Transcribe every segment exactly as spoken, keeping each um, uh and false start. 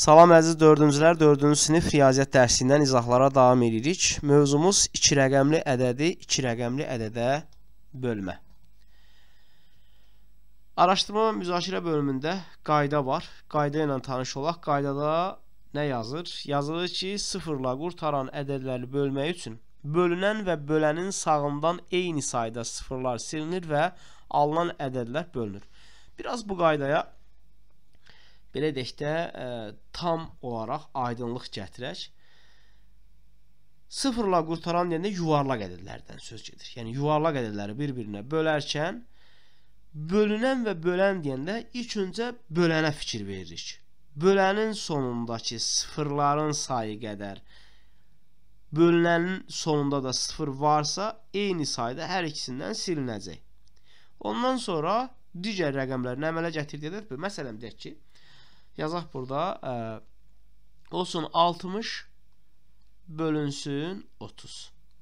Salam əziz dördüncülər, dördüncü sinif riyaziyyat dərsindən izahlara davam edirik. Mövzumuz iki rəqəmli ədədi iki rəqəmli ədədə bölmə. Araşdırma və müzakirə bölümündə qayda var. Qayda ilə tanış olaq. Qaydada nə yazır? Yazılır ki, sıfırla qurtaran ədədləri bölmək üçün bölünən və bölənin sağından eyni sayda sıfırlar silinir və alınan ədədlər bölünür. Biraz bu qaydaya belə deyək də e, tam olaraq aydınlıq gətirək. Sıfırla qurtaran deyəndə yuvarlaq ədədlərdən söz gedir. Yəni yuvarlaq ədədləri bir-birinə bölərkən bölünən və bölən deyəndə ilk öncə bölənə fikir veririk. Bölənin sonundakı sıfırların sayı qədər bölünənin sonunda da sıfır varsa eyni sayda hər ikisindən silinəcək. Ondan sonra digər rəqəmlərini əmələ gətirdik. Məsələn deyək ki, yazaq burada ə, olsun altmış bölünsün otuz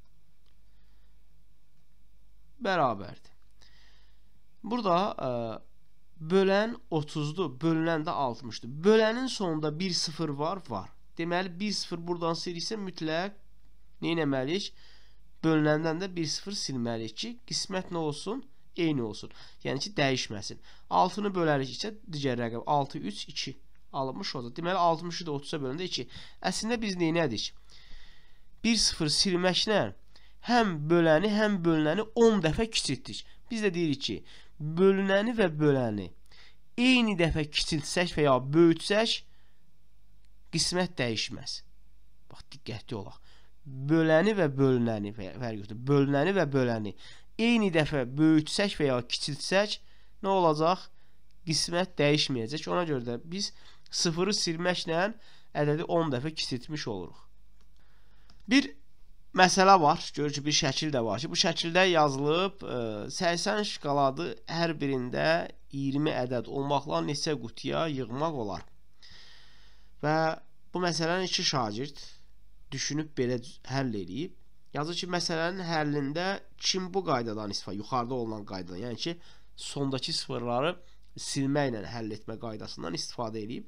bərabərdir. Burada ə, bölən otuzdur, bölünən də altmışdır. Bölənin sonunda bir sıfır var, var. Deməli bir sıfır buradan silirsə mütləq nə etməliyik? Bölünəndən də bir sıfır silməliyik ki, qismət nə olsun? Eyni olsun. Yəni ki, dəyişməsin. altını bölərik isə digər rəqəm altı, üç, iki alınmış olacaq. Deməli, altmışı da otuza bölündə iki. Əslində biz neynədik? bir sıfır silməklə həm böləni, həm bölünəni on dəfə kiçiltdik. Biz də deyirik ki, bölünəni və böləni eyni dəfə kiçiltsək və ya böyütsək, qismət dəyişməz. Bax, diqqətli olaq. Böləni və bölünəni, bölünəni və böləni eyni dəfə böyütsək və ya kiçiltsək, nə olacaq? Qismət dəyişməyəcək. Ona görə də biz sıfırı silməklə ədədi on dəfə kiçiltmiş oluruq. Bir məsələ var. Görür ki, bir şəkil də var ki, bu şəkildə yazılıb səksən şkaladı hər birində iyirmi ədəd olmaqla neçə qutuya yığmaq olar? Və bu məsələni iki şagird düşünüb belə həll edib. Yazır ki, məsələnin həllində kim bu qaydadan istifadə, yuxarıda olunan qaydadan, yəni ki, sondakı sıfırları silməklə həll etmə qaydasından istifadə edib.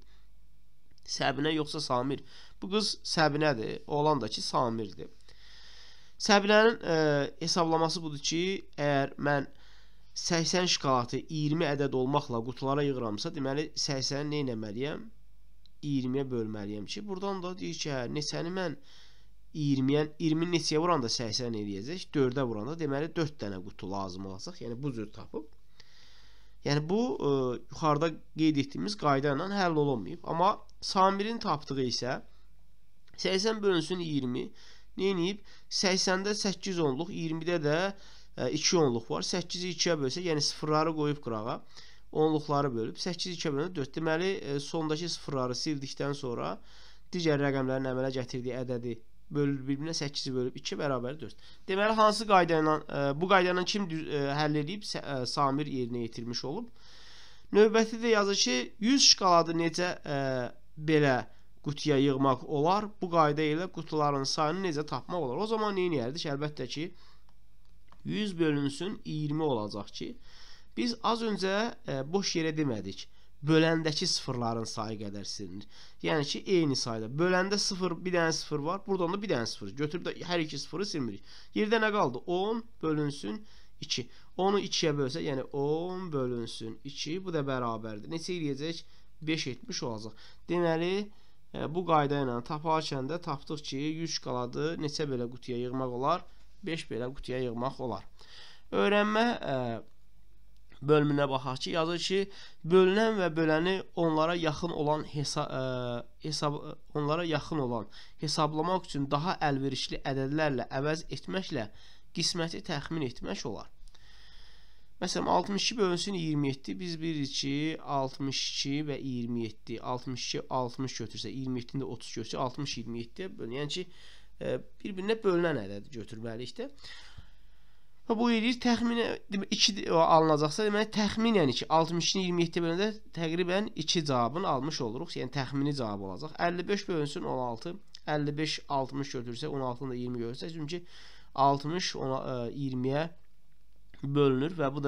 Səbinə yoxsa Samir? Bu qız Səbinədir, oğlan da ki, Samirdir. Səbinənin e, hesablaması budur ki, əgər mən səksən şkalatı iyirmi ədəd olmaqla qutulara yığıramsa, deməli səksəni nə etməliyəm? iyirmiyə bölməliyəm ki, buradan da deyir ki, hə, neçəni mən iyirmiyə, iyirmini neçəyə vuranda səksən eləyəcək, dördə vuranda deməli dörd dənə qutu lazım olacaq. Yəni bu cür tapıb. Yəni bu e, yuxarıda qeyd etdiyimiz qayda ilə həll olunmayıb. Amma Samirin tapdığı isə səksən bölünsün iyirmi nə edib? səksəndə səkkiz onluq, iyirmidə də e, iki onluq var. səkkizi ikiyə bölsək, yəni sıfırları qoyub qırağa, onluqları bölüb səkkiz ikiyə bölündə dörd. Deməli e, sondakı sıfırları sildikdən sonra digər rəqəmlərin əmələ gətirdiyi ədədi bölür bir-birinə, səkkizi bölüb iki bərabər dörd. Deməli, hansı qayda ilə, e, bu qayda ilə kim e, həll edib? E, Samir yerinə yetirmiş olub. Növbəti də yazır ki, yüz şkaladı necə e, belə qutuya yığmaq olar? Bu qayda ilə qutuların sayını necə tapmaq olar? O zaman nə edərdik? Əlbəttə ki, yüz bölünsün iyirmi olacaq ki, biz az öncə e, boş yerə demədik. Böləndəki sıfırların sayı qədər silinir. Yəni ki, eyni sayda. Böləndə sıfır, bir dənə sıfır var. Buradan da bir dənə sıfır. Götürüb də hər iki sıfırı silmirik. Yerdə nə qaldı? on bölünsün iki. onu ikiyə bölsək, yəni on bölünsün iki. Bu da bərabərdir. Neçə eləyəcək? beş etmiş olacaq. Deməli, e, bu qayda ilə taparkən də tapdıq ki, yüz şkaladı neçə belə qutuya yığmaq olar? beş belə qutuya yığmaq olar. Öyrənmə e, bölümünə baxaq ki, yazır ki, bölünən və böləni onlara yaxın olan hesab, ə, hesab onlara yaxın olan hesablamaq üçün daha əlverişli ədədlərlə əvəz etməklə qisməti təxmin etmək olar. Məsələn, altmış iki bölünsün iyirmi yeddi. Biz bilirik ki, altmış iki və iyirmi yeddi. altmış iki, altmış götürsə, iyirmi yeddini də otuz götürsə, altmış iyirmi yeddiyə bölünür. Yəni ki, bir-birinə bölünən ədədi götürməliyik də. Bu eləyir, təxminən iki alınacaqsa, deməli, təxminən iki, altmış ikini iyirmi yeddiyə bölündə təqribən iki cavabını almış oluruq. Yəni, təxmini cavab olacaq. əlli beş bölünsün on altı, əlli beş altmış götürsə, on altını da iyirmi götürsə, çünki altmış iyirmiyə bölünür və bu da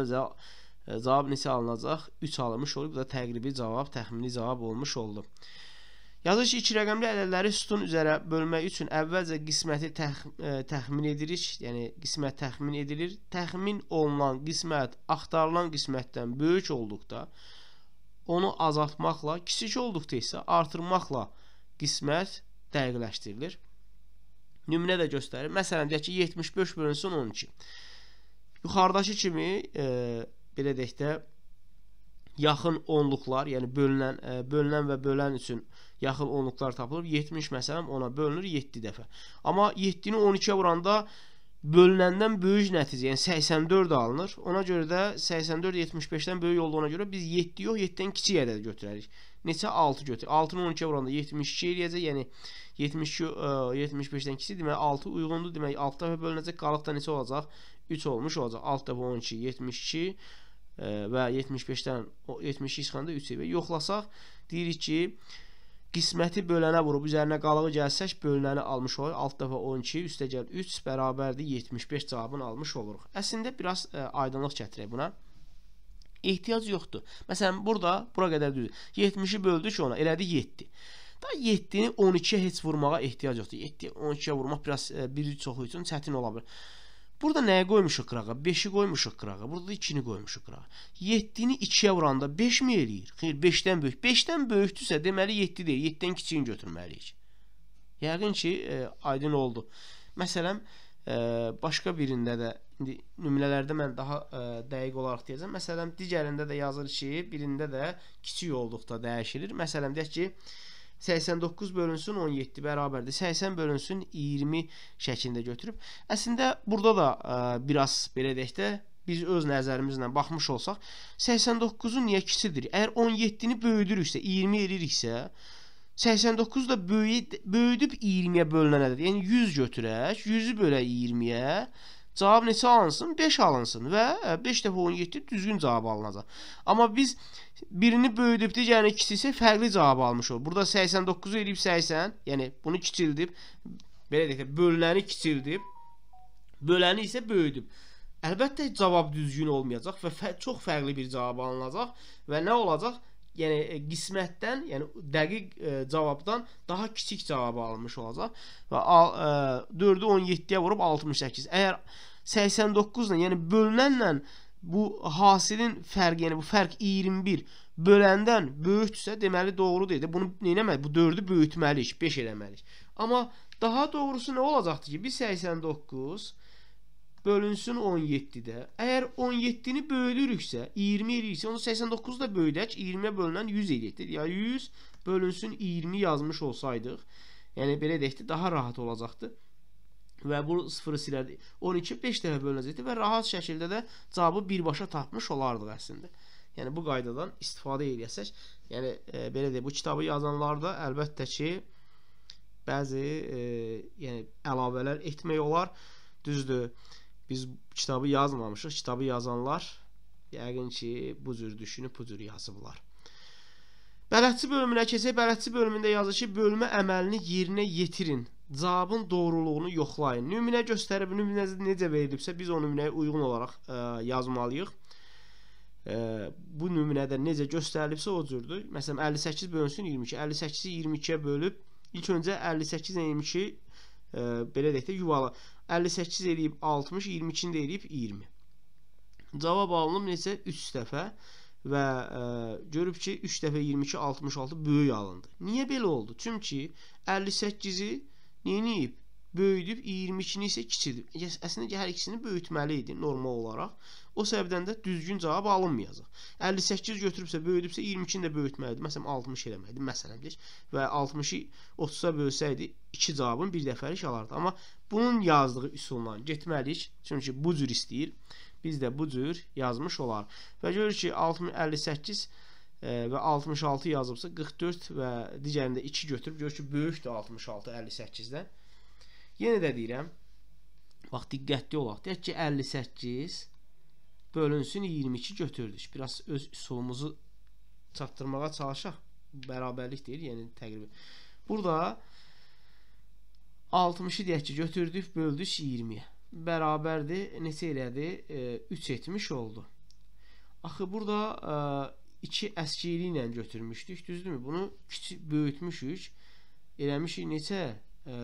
cavab neçə alınacaq? üç alınmış olur. Bu da təqribi cavab, təxmini cavab olmuş oldu. Yazır ki, iki rəqəmli ədədləri sütun üzərə bölmək üçün əvvəlcə qisməti təx ə, təxmin edirik. Yəni qismət təxmin edilir. Təxmin olunan qismət axtarılan qismətdən böyük olduqda onu azaltmaqla, kiçik olduqda isə artırmaqla qismət dəqiqləşdirilir. Nümunə də göstərir. Məsələn, deyək ki, yetmiş beş bölünsün on iki. Yuxarıdakı kimi e, belə deyək də yaxın onluqlar, yəni bölünən, e, bölünən və bölən üçün yaxın onluqlar tapılır. yetmiş məsələn ona bölünür yeddi dəfə. Amma yeddini on ikiyə vuranda bölünəndən böyük nəticə, yəni səksən dörd alınır. Ona görə də səksən dörd yetmiş beşdən böyük olduğuna görə biz yeddi yox, yeddidən kiçik ədəd götürərik. Neçə? altı götürür. altını on ikiyə vuranda yetmiş iki eləyəcək. Yəni yetmiş iki yetmiş beşdən kiçik, demək altı uyğundur. Demək altı dəfə bölünəcək. Qalıqda neçə olacaq? üç olmuş olacaq. altı dəfə on iki yetmiş iki və yetmiş beşdən yetmiş iki çıxanda üç və yoxlasaq deyirik ki, qisməti bölənə vurub üzərinə qalığı gəlsək bölünəni almış olur. altı dəfə on iki üstə gəl üç bərabərdir yetmiş beş cavabını almış oluruq. Əslində biraz ə, aydınlıq gətirək buna. Ehtiyac yoxdur. Məsələn, burada bura qədər düzdür. yetmişi böldük ona, elədi yeddi. Da yeddini on ikiyə heç vurmağa ehtiyac yoxdur. yeddi on ikiyə vurmaq biraz ə, biri çoxu üçün çətin ola bilər. Burada nəyə qoymuşuq qırağa? beşi qoymuşuq qırağa. Burada ikini qoymuşuq qırağa. yeddini ikiyə vuranda beş mi eləyir? Xeyr, beşdən böyük. beşdən böyükdürsə deməli yeddi deyil. yeddidən kiçiyini götürməliyik. Yəqin ki, e, aydın oldu. Məsələn, e, başqa birində də indi nümunələrdə mən daha e, dəqiq olaraq deyəcəm. Məsələn, digərində də yazır ki, birində də kiçik olduqda dəyişilir. Məsələn, deyək ki, səksən doqquz bölünsün on yeddi bərabərdir. səksən bölünsün iyirmi şəklində götürüb. Əslində burada da ə, biraz belə deyək də biz öz nəzərimizlə baxmış olsaq, səksən doqquzu niyə kiçildir? Əgər on yeddini böyüdürüksə, iyirmi eliriksə, səksən doqquz da böyüdüb iyirmiyə bölünən ədəd. Yəni yüz götürək, yüzü bölək iyirmiyə. Cavab neçə alınsın? beş alınsın və beş dəfə on yeddi düzgün cavab alınacaq. Amma biz birini böyüdüb digərini kiçilsə fərqli cavab almış olur. Burada səksən doqquzu eləyib səksən, yəni bunu kiçildib, belə deyək də bölünəni kiçildib, böləni isə böyüdüb. Əlbəttə cavab düzgün olmayacaq və fə çox fərqli bir cavab alınacaq və nə olacaq? Yəni qismətdən, yəni dəqiq e, cavabdan daha kiçik cavabı almış olacaq və e, dördü on yeddiyə vurub altmış səkkiz. Əgər səksən doqquzla, yəni bölünənlə bu hasilin fərqi, yəni bu fərq iyirmi bir böləndən böyükdürsə, deməli doğru deyil. Bunu nə etməliyik? Bu dördü böyütməliyik, beş eləməliyik. Amma daha doğrusu nə olacaqdır ki, biz səksən doqquz bölünsün on yeddidə. Əgər on yeddini böyüdürüksə, iyirmi eləyirsə, onu səksən doqquzu da böyüdək, iyirmiyə bölünən yüz eləyəkdir. Ya yüz bölünsün iyirmi yazmış olsaydıq, yəni belə deyək də daha rahat olacaqdı. Və bu sıfırı silərdik. on iki beş dəfə bölünəcəkdir və rahat şəkildə də cavabı birbaşa tapmış olardıq əslində. Yəni bu qaydadan istifadə edəsək, yəni e, belə deyək, bu kitabı yazanlarda əlbəttə ki, bəzi e, yəni əlavələr etmək olar. Düzdür, biz kitabı yazmamışıq. Kitabı yazanlar yəqin ki, bu cür düşünüb, bu cür yazıblar. Bələdçi bölümünə keçək. Bələdçi bölümündə yazır ki, bölmə əməlini yerinə yetirin. Cavabın doğruluğunu yoxlayın. Nümunə göstərib, nümunə necə verilibsə, biz o nümunəyə uyğun olaraq ə, yazmalıyıq. Ə, bu nümunədə necə göstərilibsə o cürdür. Məsələn, əlli səkkiz bölünsün iyirmi iki. əlli səkkizi iyirmi ikiyə bölüb, ilk öncə əlli səkkiz iyirmi iki ə, belə deyək də yuvalı. əlli səkkiz eləyib altmış, iyirmi ikini də eləyib iyirmi. Cavab alınıb neçə? üç dəfə və ə, görüb ki, üç dəfə iyirmi iki altmış altı böyük alındı. Niyə belə oldu? Çünki əlli səkkizi neyini böyüdüb, iyirmi ikini isə kiçildib. Əslində hər ikisini böyütməli idi normal olaraq. O səbəbdən də düzgün cavab alınmayacaq. əlli səkkiz götürübsə, böyüdübsə iyirmi ikini də böyütməlidir. Məsələn, altmış eləməlidir. Məsələn, deyək. Və altmışı otuza bölsəydi, iki cavabın bir dəfəlik alardı. Amma bunun yazdığı üsulla getməliyik. Çünki bu cür istəyir. Biz də bu cür yazmış olar. Və görür ki, əlli səkkiz e, və altmış altı yazıbsa, qırx dörd və digərində iki götürüb, görür ki, böyükdür altmış altı əlli səkkizdən. Yenə də deyirəm, bax, diqqətli olaq. Deyək ki, əlli səkkiz bölünsün iyirmi iki götürdük. Biraz öz üsulumuzu çatdırmağa çalışaq. Bərabərlik deyil, yəni təqribən. Burada altmışı deyək ki, götürdük, böldük iyirmiyə. Bərabərdir, neçə elədi? E, üç etmiş oldu. Axı burada e, iki əskili ilə götürmüşdük, düzdürmü? Bunu kiçik böyütmüşük. Eləmişik neçə? E,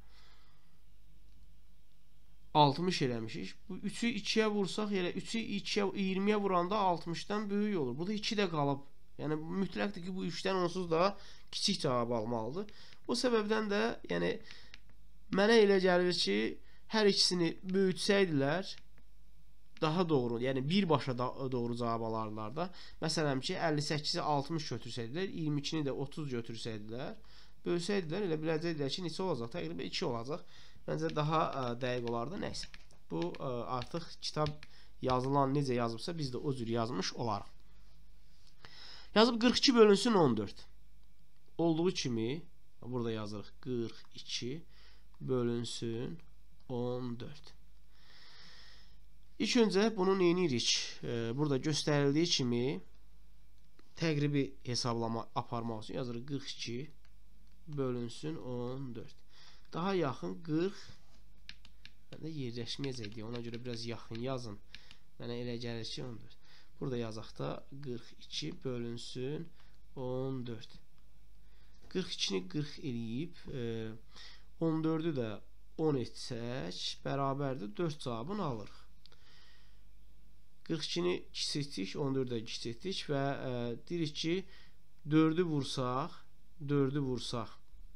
altmış eləmişik. Bu üçü ikiyə vursaq, elə üçü ikiyə, iyirmiyə vuranda altmışdan böyük olur. Burada iki də qalıb. Yəni mütləqdir ki, bu üçdən onsuz da kiçik cavab almalıdır. O səbəbdən də, yəni mənə elə gəlir ki, hər ikisini böyütsəydilər daha doğru, yəni birbaşa da doğru cavab alarlar da. Məsələn ki, əlli səkkizi altmış götürsəydilər, iyirmi ikini də otuz götürsəydilər, bölsəydilər, elə biləcəkdilər ki, neçə olacaq? Təqribən iki olacaq. Məncə daha ə, dəqiq olardı. Nəysə. Bu ə, artıq kitab yazılan necə yazıbsa, biz də o cür yazmış olarıq. Yazıb qırx iki bölünsün on dörd. Olduğu kimi burada yazırıq qırx iki bölünsün on dörd. İlk öncə bunu neyinirik? Ee, burada göstərildiyi kimi təqribi hesablama aparmaq üçün yazırıq qırx iki bölünsün on dörd. Daha yaxın qırx, mən də yerləşməyəcək deyə, ona görə biraz yaxın yazın. Mənə elə gəlir ki on dörd. Burada yazaq da qırx iki bölünsün on dörd. qırx ikini qırx eləyib e, on dördü də on etsək bərabərdir dörd cavabını alırıq. qırx ikini kiçiltdik, on dördə kiçiltdik və e, deyirik ki, dördü vursaq, dördü vursaq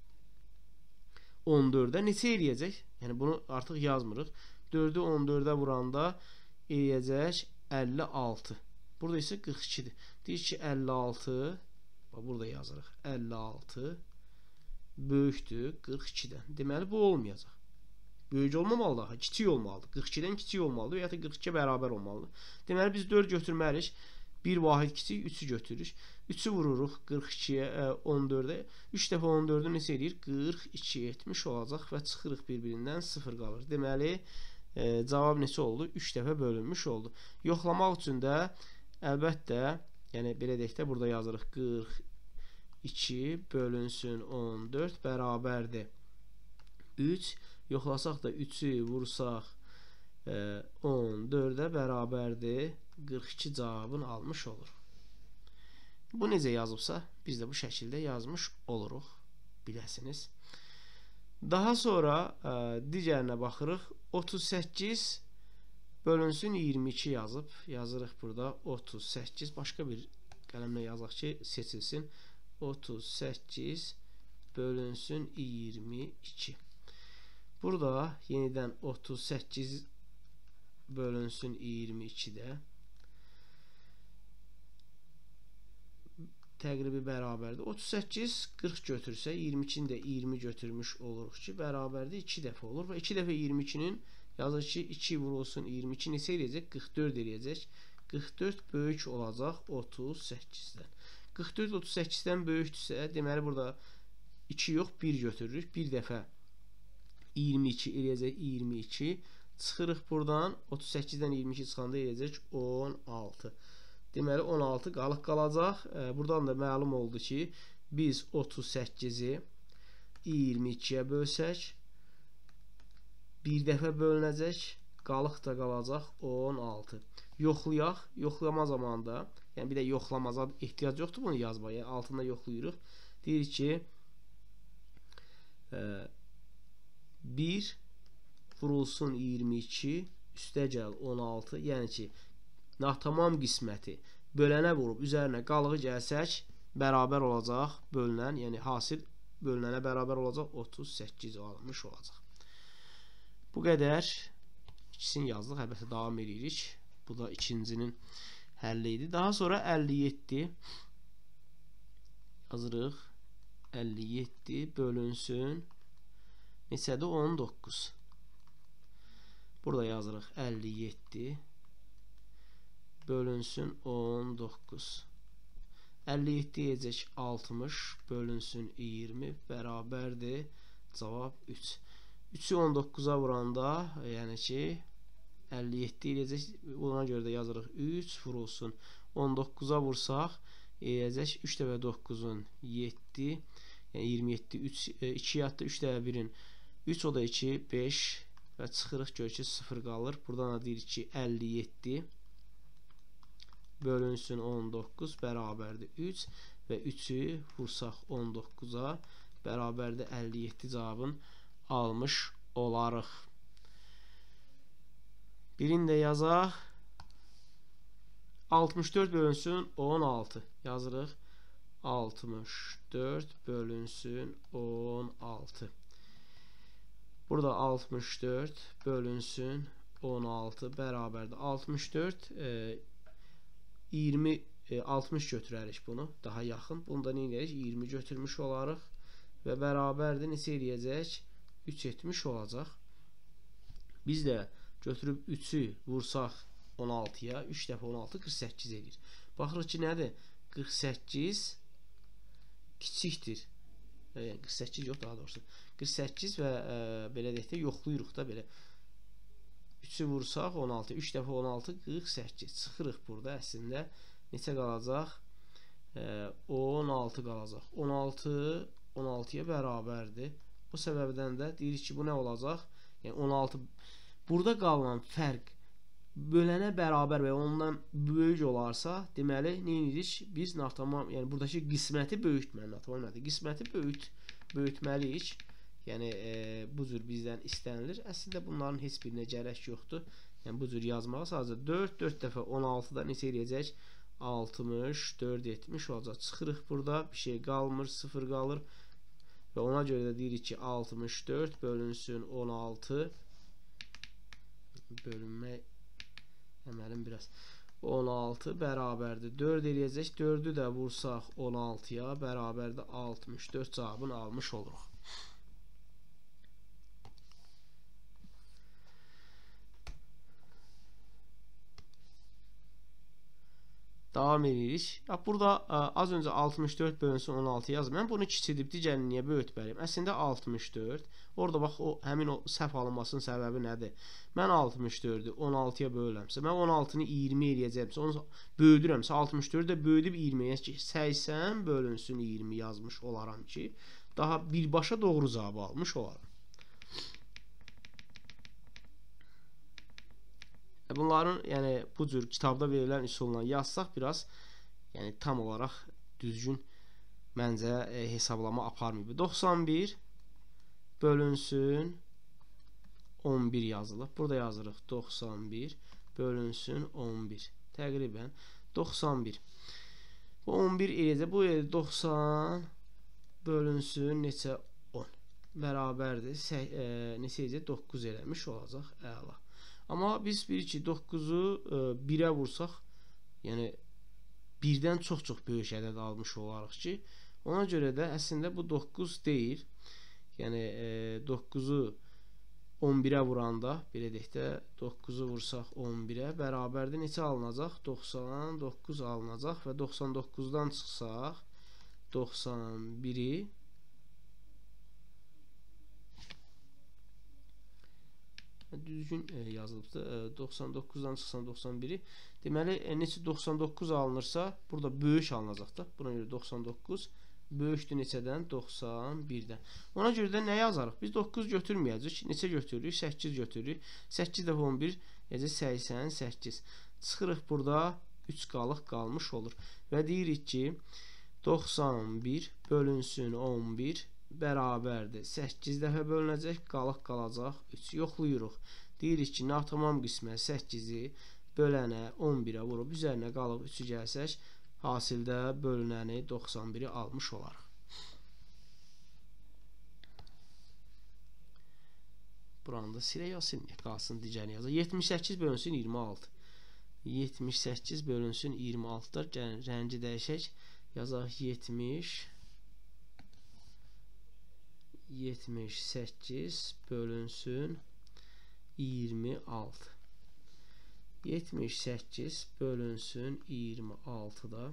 on dördə neçə eləyəcək? Yəni bunu artıq yazmırıq. dördü on dördə vuranda eləyəcək əlli altı. Burada isə qırx ikidir. Deyirik ki, əlli altı, burada yazırıq, əlli altı böyükdür qırx ikidən. Deməli, bu olmayacaq. Böyük olmamalıdır, ha, kiçik olmalıdır. qırx ikidən kiçik olmalıdır və ya da qırx ikiyə bərabər olmalıdır. Deməli, biz dörd götürməliyik. Bir vahid kiçik, üçü götürürük. üçü vururuq qırx ikiyə, on dördə. üç dəfə on dördü neçə eləyir? qırx iki, yetmiş olacaq və çıxırıq bir-birindən sıfır qalır. Deməli, e, cavab neçə oldu? üç dəfə bölünmüş oldu. Yoxlamaq üçün də əlbəttə, yəni belə deyək də, burada yazırıq qırx iki bölünsün on dörd bərabərdir üç. Yoxlasaq da üçü vursaq e, on dördə bərabərdir qırx iki cavabını almış oluruq. Bu necə yazıbsa, biz də bu şəkildə yazmış oluruq, biləsiniz. Daha sonra e, digərinə baxırıq. otuz səkkiz bölünsün iyirmi iki yazıb. Yazırıq burada otuz səkkiz. Başqa bir qələmlə yazaq ki, seçilsin. otuz səkkiz bölünsün iyirmi iki. Burada yenidən otuz səkkiz bölünsün iyirmi ikidə təqribi bərabərdir. otuz səkkiz qırx götürsə, iyirmi ikini də iyirmi götürmüş oluruq ki, bərabərdir iki dəfə olur və iki dəfə iyirmi ikinin yazır ki, iki vurulsun iyirmi iki neçə eləyəcək? qırx dörd eləyəcək. qırx dörd böyük olacaq otuz səkkizdən. qırx dörd otuz səkkizdən böyükdürsə, deməli burada iki yox, bir götürürük. Bir dəfə iyirmi iki eləyəcək iyirmi iki. Çıxırıq buradan, otuz səkkizdən iyirmi iki çıxanda eləyəcək on altı. Deməli on altı qalıq qalacaq. E, buradan da məlum oldu ki, biz otuz səkkizi iyirmi ikiyə bölsək, bir dəfə bölünəcək, qalıq da qalacaq on altı. Yoxlayaq, yoxlama zamanında, yəni bir də yoxlamaza ehtiyac yoxdur bunu yazmaya, yəni altında yoxlayırıq. Deyirik ki, e, bir vurulsun iyirmi iki, üstə gəl on altı, yəni ki, natamam qisməti bölənə vurub üzərinə qalığı gəlsək, bərabər olacaq bölünən, yəni hasil bölünənə bərabər olacaq otuz səkkiz alınmış olacaq. Bu qədər ikisini yazdıq, əlbəttə davam edirik. Bu da ikincinin həlli idi. Daha sonra əlli yeddi yazırıq. əlli yeddi bölünsün neçədir? on doqquz. Burada yazırıq əlli yeddi bölünsün on doqquz. əlli yeddi eləyəcək altmış bölünsün iyirmi bərabərdir cavab üç. üçü on doqquza vuranda, yəni ki, əlli yeddi eləyəcək, ona görə də yazırıq üç vurulsun on doqquza vursaq eləyəcək üç dəfə doqquzun yeddi, yəni iyirmi yeddi, iki yadda üç dəfə birin üç, o da iki, beş və çıxırıq gör ki sıfır qalır. Buradan da deyirik ki əlli yeddi bölünsün on doqquz bərabərdir üç və üçü vursaq on doqquza bərabərdir əlli yeddi cavabın almış olarıq. Birini də yazaq. altmış dörd bölünsün on altı yazırıq. altmış dörd bölünsün on altı. Burada altmış dörd bölünsün on altı bərabərdir. altmış dörd e, iyirmi e, altmış götürərik bunu. Daha yaxın. Bunda nə edəcək? iyirmi götürmüş olarıq və bərabərdir. Neçə eləyəcək? üç yetmiş olacaq. Biz də götürüb üçü vursaq on altıya. üç dəfə on altı qırx səkkiz edir. Baxırıq ki, nədir? qırx səkkiz kiçikdir. E, qırx səkkiz yox, daha doğrusu. qırx səkkiz və e, belə deyək də yoxlayırıq da belə. üçü vursaq on altı. üç dəfə on altı qırx səkkiz. Çıxırıq burada əslində. Neçə qalacaq? E, on altı qalacaq. on altı on altıya bərabərdir. Bu səbəbdən də deyirik ki, bu nə olacaq? Yəni on altı. Burada qalan fərq bölənə bərabər və ondan böyük olarsa, deməli, nə edirik? Biz natamam, yəni buradakı qisməti böyütməliyik. Natamam nədir? Qisməti böyüt, böyütməliyik. Yəni e, bu cür bizdən istənilir. Əslində bunların heç birinə gərək yoxdur. Yəni bu cür yazmağa sadəcə dörd, dörd dəfə on altıda neçə eləyəcək? altmış dörd yetmiş olacaq. Çıxırıq burada, bir şey qalmır, sıfır qalır. Və ona görə də deyirik ki, altmış dörd bölünsün on altı. Bölünmək əməlim biraz. on altı bərabərdir dörd eləyəcək. dördü də vursaq on altıya bərabərdir altmış dörd cavabını almış oluruq. Davam edirik. Ya burada ə, az öncə altmış dörd bölünsün on altı yazdım. Mən bunu kiçidib digərini niyə böyütməliyim? Əslində altmış dörd. Orada bax o həmin o səhv alınmasının səbəbi nədir? Mən altmış dördü on altıya bölürəmsə, mən on altını iyirmi eləyəcəmsə, onu böyüdürəmsə, altmış dördü də böyüdüb iyirmiyə ki, səksən bölünsün iyirmi yazmış olaram ki, daha birbaşa doğru cavabı almış olaram. Bunların, yəni bu cür kitabda verilən üsulla yazsaq biraz, yəni tam olaraq düzgün məncə e, hesablama aparmayıb. doxsan bir bölünsün on bir yazılıb. Burada yazırıq doxsan bir bölünsün on bir. Təqribən doxsan bir. Bu on bir eləcək. Bu doxsan bölünsün neçə on. Bərabərdir. E, neçə eləcək? doqquz eləmiş olacaq. Əla. Amma biz bilirik ki, doqquzu birə vursaq, yəni birdən çox-çox böyük ədəd almış olarıq ki, ona görə də əslində bu doqquz deyil. Yəni doqquzu on birə vuranda, belə deyək də, doqquzu vursaq on birə bərabərdir. Neçə alınacaq? doxsan doqquz alınacaq və doxsan doqquzdan çıxsaq, doxsan biri düzgün e, yazılıbdır. E, doxsan doqquzdan çıxsan doxsan biri. Deməli, e, neçə doxsan doqquz alınırsa, burada böyük alınacaq da. Buna görə doxsan doqquz böyükdür neçədən? doxsan birdən. Ona görə də nə yazarıq? Biz doqquz götürməyəcək. Neçə götürürük? səkkiz götürürük. səkkiz dəfə on bir necə səksən səkkiz. Çıxırıq burada üç qalıq qalmış olur. Və deyirik ki, doxsan bir bölünsün on bir bərabərdir. səkkiz dəfə bölünəcək, qalıq qalacaq üç. Yoxlayırıq. Deyirik ki, natamam qismət səkkizi bölənə on birə vurub, üzərinə qalıq üçü gəlsək, hasildə bölünəni doxsan biri almış olarıq. Buranı da silək ya silməyək, qalsın digərini yazaq. yetmiş səkkiz bölünsün iyirmi altı. yetmiş səkkiz bölünsün iyirmi altılar. Gəlin, rəngi dəyişək. Yazaq yetmiş yetmiş səkkiz bölünsün iyirmi altı. yetmiş səkkiz bölünsün iyirmi altıda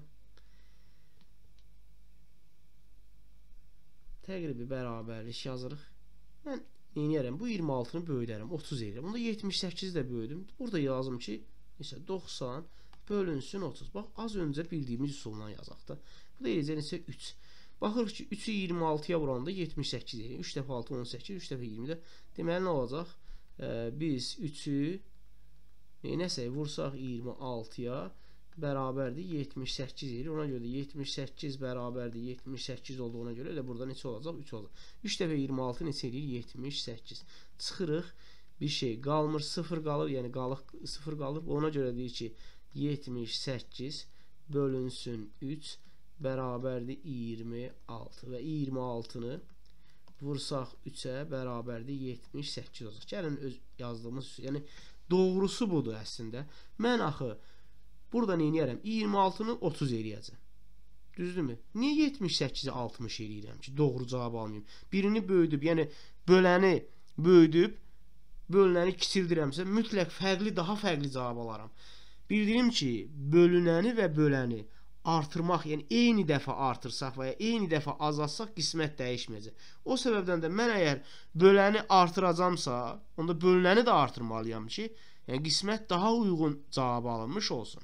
təqribi bərabərlik yazırıq. Mən neyniyərəm? Bu iyirmi altını böyüdərəm, otuz edirəm. Bunda yetmiş səkkizi də böyüdüm. Burada yazım ki, neçə? doxsan bölünsün otuz. Bax, az öncə bildiyimiz üsulla yazaq da. Bu da eləcə neçə? üç. Baxırıq ki, üçü iyirmi altıya vuranda yetmiş səkkiz edir. üç dəfə altı on səkkiz, üç dəfə iyirmi də. Deməli, nə olacaq? Ee, biz üçü nəsə vursaq iyirmi altıya bərabərdir yetmiş səkkiz edir. Ona görə də yetmiş səkkiz bərabərdir yetmiş səkkiz olduğuna görə də burada neçə olacaq? üç olacaq. üç dəfə iyirmi altı neçə edir? yetmiş səkkiz. Çıxırıq. Bir şey qalmır. sıfır qalır. Yəni qalıq sıfır qalır. Ona görə deyir ki, yetmiş səkkiz bölünsün üç bərabərdir iyirmi altı. Və iyirmi altını vursaq üçə bərabərdir yetmiş səkkiz olacaq. Gəlin öz yazdığımız, yəni doğrusu budur əslində. Mən axı burada nə edərəm? iyirmi altını otuz eləyəcəm. Düzdürmü? Niyə yetmiş səkkizi altmış eləyirəm ki, doğru cavab almayayım? Birini böyüdüb, yəni böləni böyüdüb, bölünəni kiçildirəmsə, mütləq fərqli, daha fərqli cavab alaram. Bildirim ki, bölünəni və böləni artırmaq, yəni eyni dəfə artırsaq və ya eyni dəfə azaltsaq qismət dəyişməyəcək. O səbəbdən də mən əgər böləni artıracamsa, onda bölünəni də artırmalıyam ki, yəni qismət daha uyğun cavab alınmış olsun.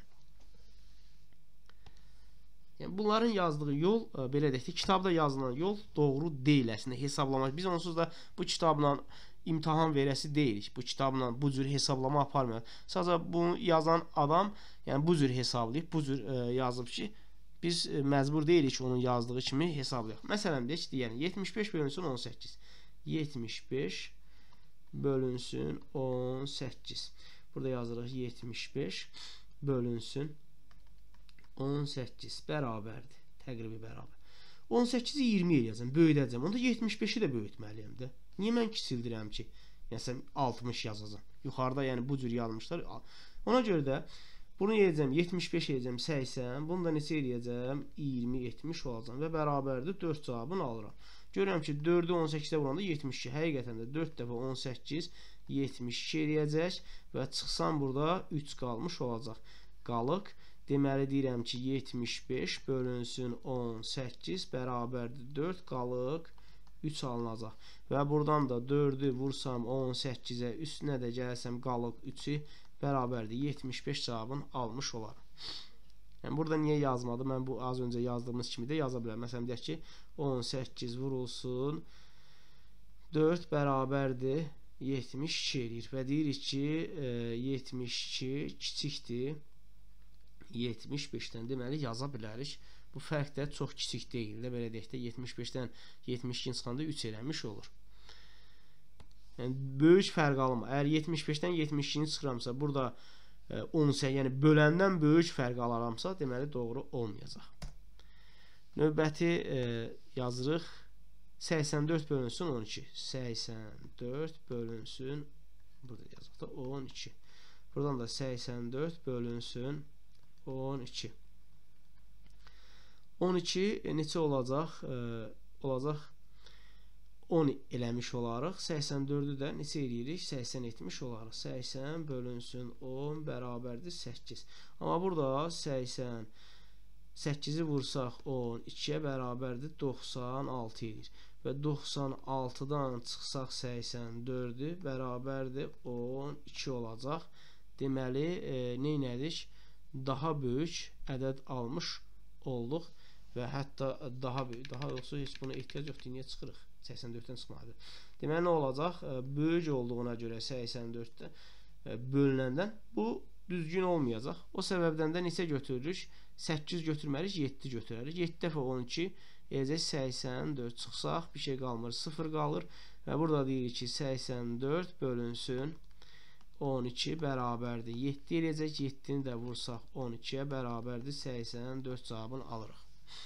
Yəni bunların yazdığı yol, belə deyək ki, kitabda yazılan yol doğru deyil əslində hesablamaq. Biz onsuz da bu kitabla imtahan verəsi deyilik. Bu kitabla bu cür hesablama aparmıyor. Sadəcə bunu yazan adam, yəni bu cür hesablayıb, bu cür e, yazıb ki, biz e, məcbur deyilik ki, onun yazdığı kimi hesablayaq. Məsələn deyək ki, yəni yetmiş beş bölünsün on səkkiz. yetmiş beş bölünsün on səkkiz. Burada yazırıq yetmiş beş bölünsün on səkkiz bərabərdir. Təqribi bərabər. on səkkizi iyirmi eləyəcəm, böyüdəcəm. Onda yetmiş beşi də böyütməliyəm də. Niyə mən kiçildirəm ki? Yəni altmış yazacağam. Yuxarıda yəni bu cür yazmışlar. Ona görə də bunu eləyəcəm yetmiş beş eləyəcəm səksən. Bunu da neçə eləyəcəm? iyirmi yetmiş olacaq və bərabərdir dörd cavabını alıram. Görürəm ki, dördü on səkkizə vuranda yetmiş iki. Həqiqətən də dörd dəfə on səkkiz yetmiş iki eləyəcək və çıxsam burada üç qalmış olacaq. Qalıq. Deməli deyirəm ki, yetmiş beş bölünsün on səkkiz bərabərdir dörd, qalıq üç alınacaq. Və buradan da dördü vursam on səkkizə üstünə də gəlsəm qalıq üçü bərabərdir yetmiş beş cavabını almış olarım. Yəni burada niyə yazmadı? Mən bu az öncə yazdığımız kimi də yaza bilərəm. Məsələn deyək ki, on səkkiz vurulsun dörd bərabərdir yetmiş iki eləyir və deyirik ki, yetmiş iki kiçikdir yetmiş beşdən, deməli yaza bilərik. Bu fərq də çox kiçik deyil də, belə deyək də yetmiş beşdən yetmiş iki çıxanda üç eləmiş olur. Yəni böyük fərq alma. Əgər yetmiş beşdən yetmiş iki çıxıramsa, burada on, yəni böləndən böyük fərq alaramsa, deməli doğru olmayacaq. Növbəti e, yazırıq. səksən dörd bölünsün on iki. səksən dörd bölünsün burada yazaq da on iki. Buradan da səksən dörd bölünsün on iki. on iki e, neçə olacaq? E, olacaq on eləmiş olarıq. səksən dördü də neçə eləyirik? səksən etmiş olarıq. səksən bölünsün on bərabərdir səkkiz. Amma burada səksən səkkizi vursaq on ikiyə bərabərdir doxsan altı edir. Və doxsan altıdan çıxsaq səksən dördü bərabərdir on iki olacaq. Deməli, e, neynədik? Daha böyük ədəd almış olduq və hətta daha böyük, daha doğrusu heç buna ehtiyac yoxdur, niyə çıxırıq? səksən dörddən çıxmalıdır. Deməli, nə olacaq? Böyük olduğuna görə səksən dörddə bölünəndən bu düzgün olmayacaq. O səbəbdən də neçə götürürük? səkkiz götürməliyik, yeddi götürərik. yeddi dəfə on iki eləcək səksən dörd çıxsaq, bir şey qalmır, sıfır qalır və burada deyirik ki, səksən dörd bölünsün on iki bərabərdir yeddi eləyəcək. yeddini də vursaq on ikiyə bərabərdir səksən dörd cavabını alırıq.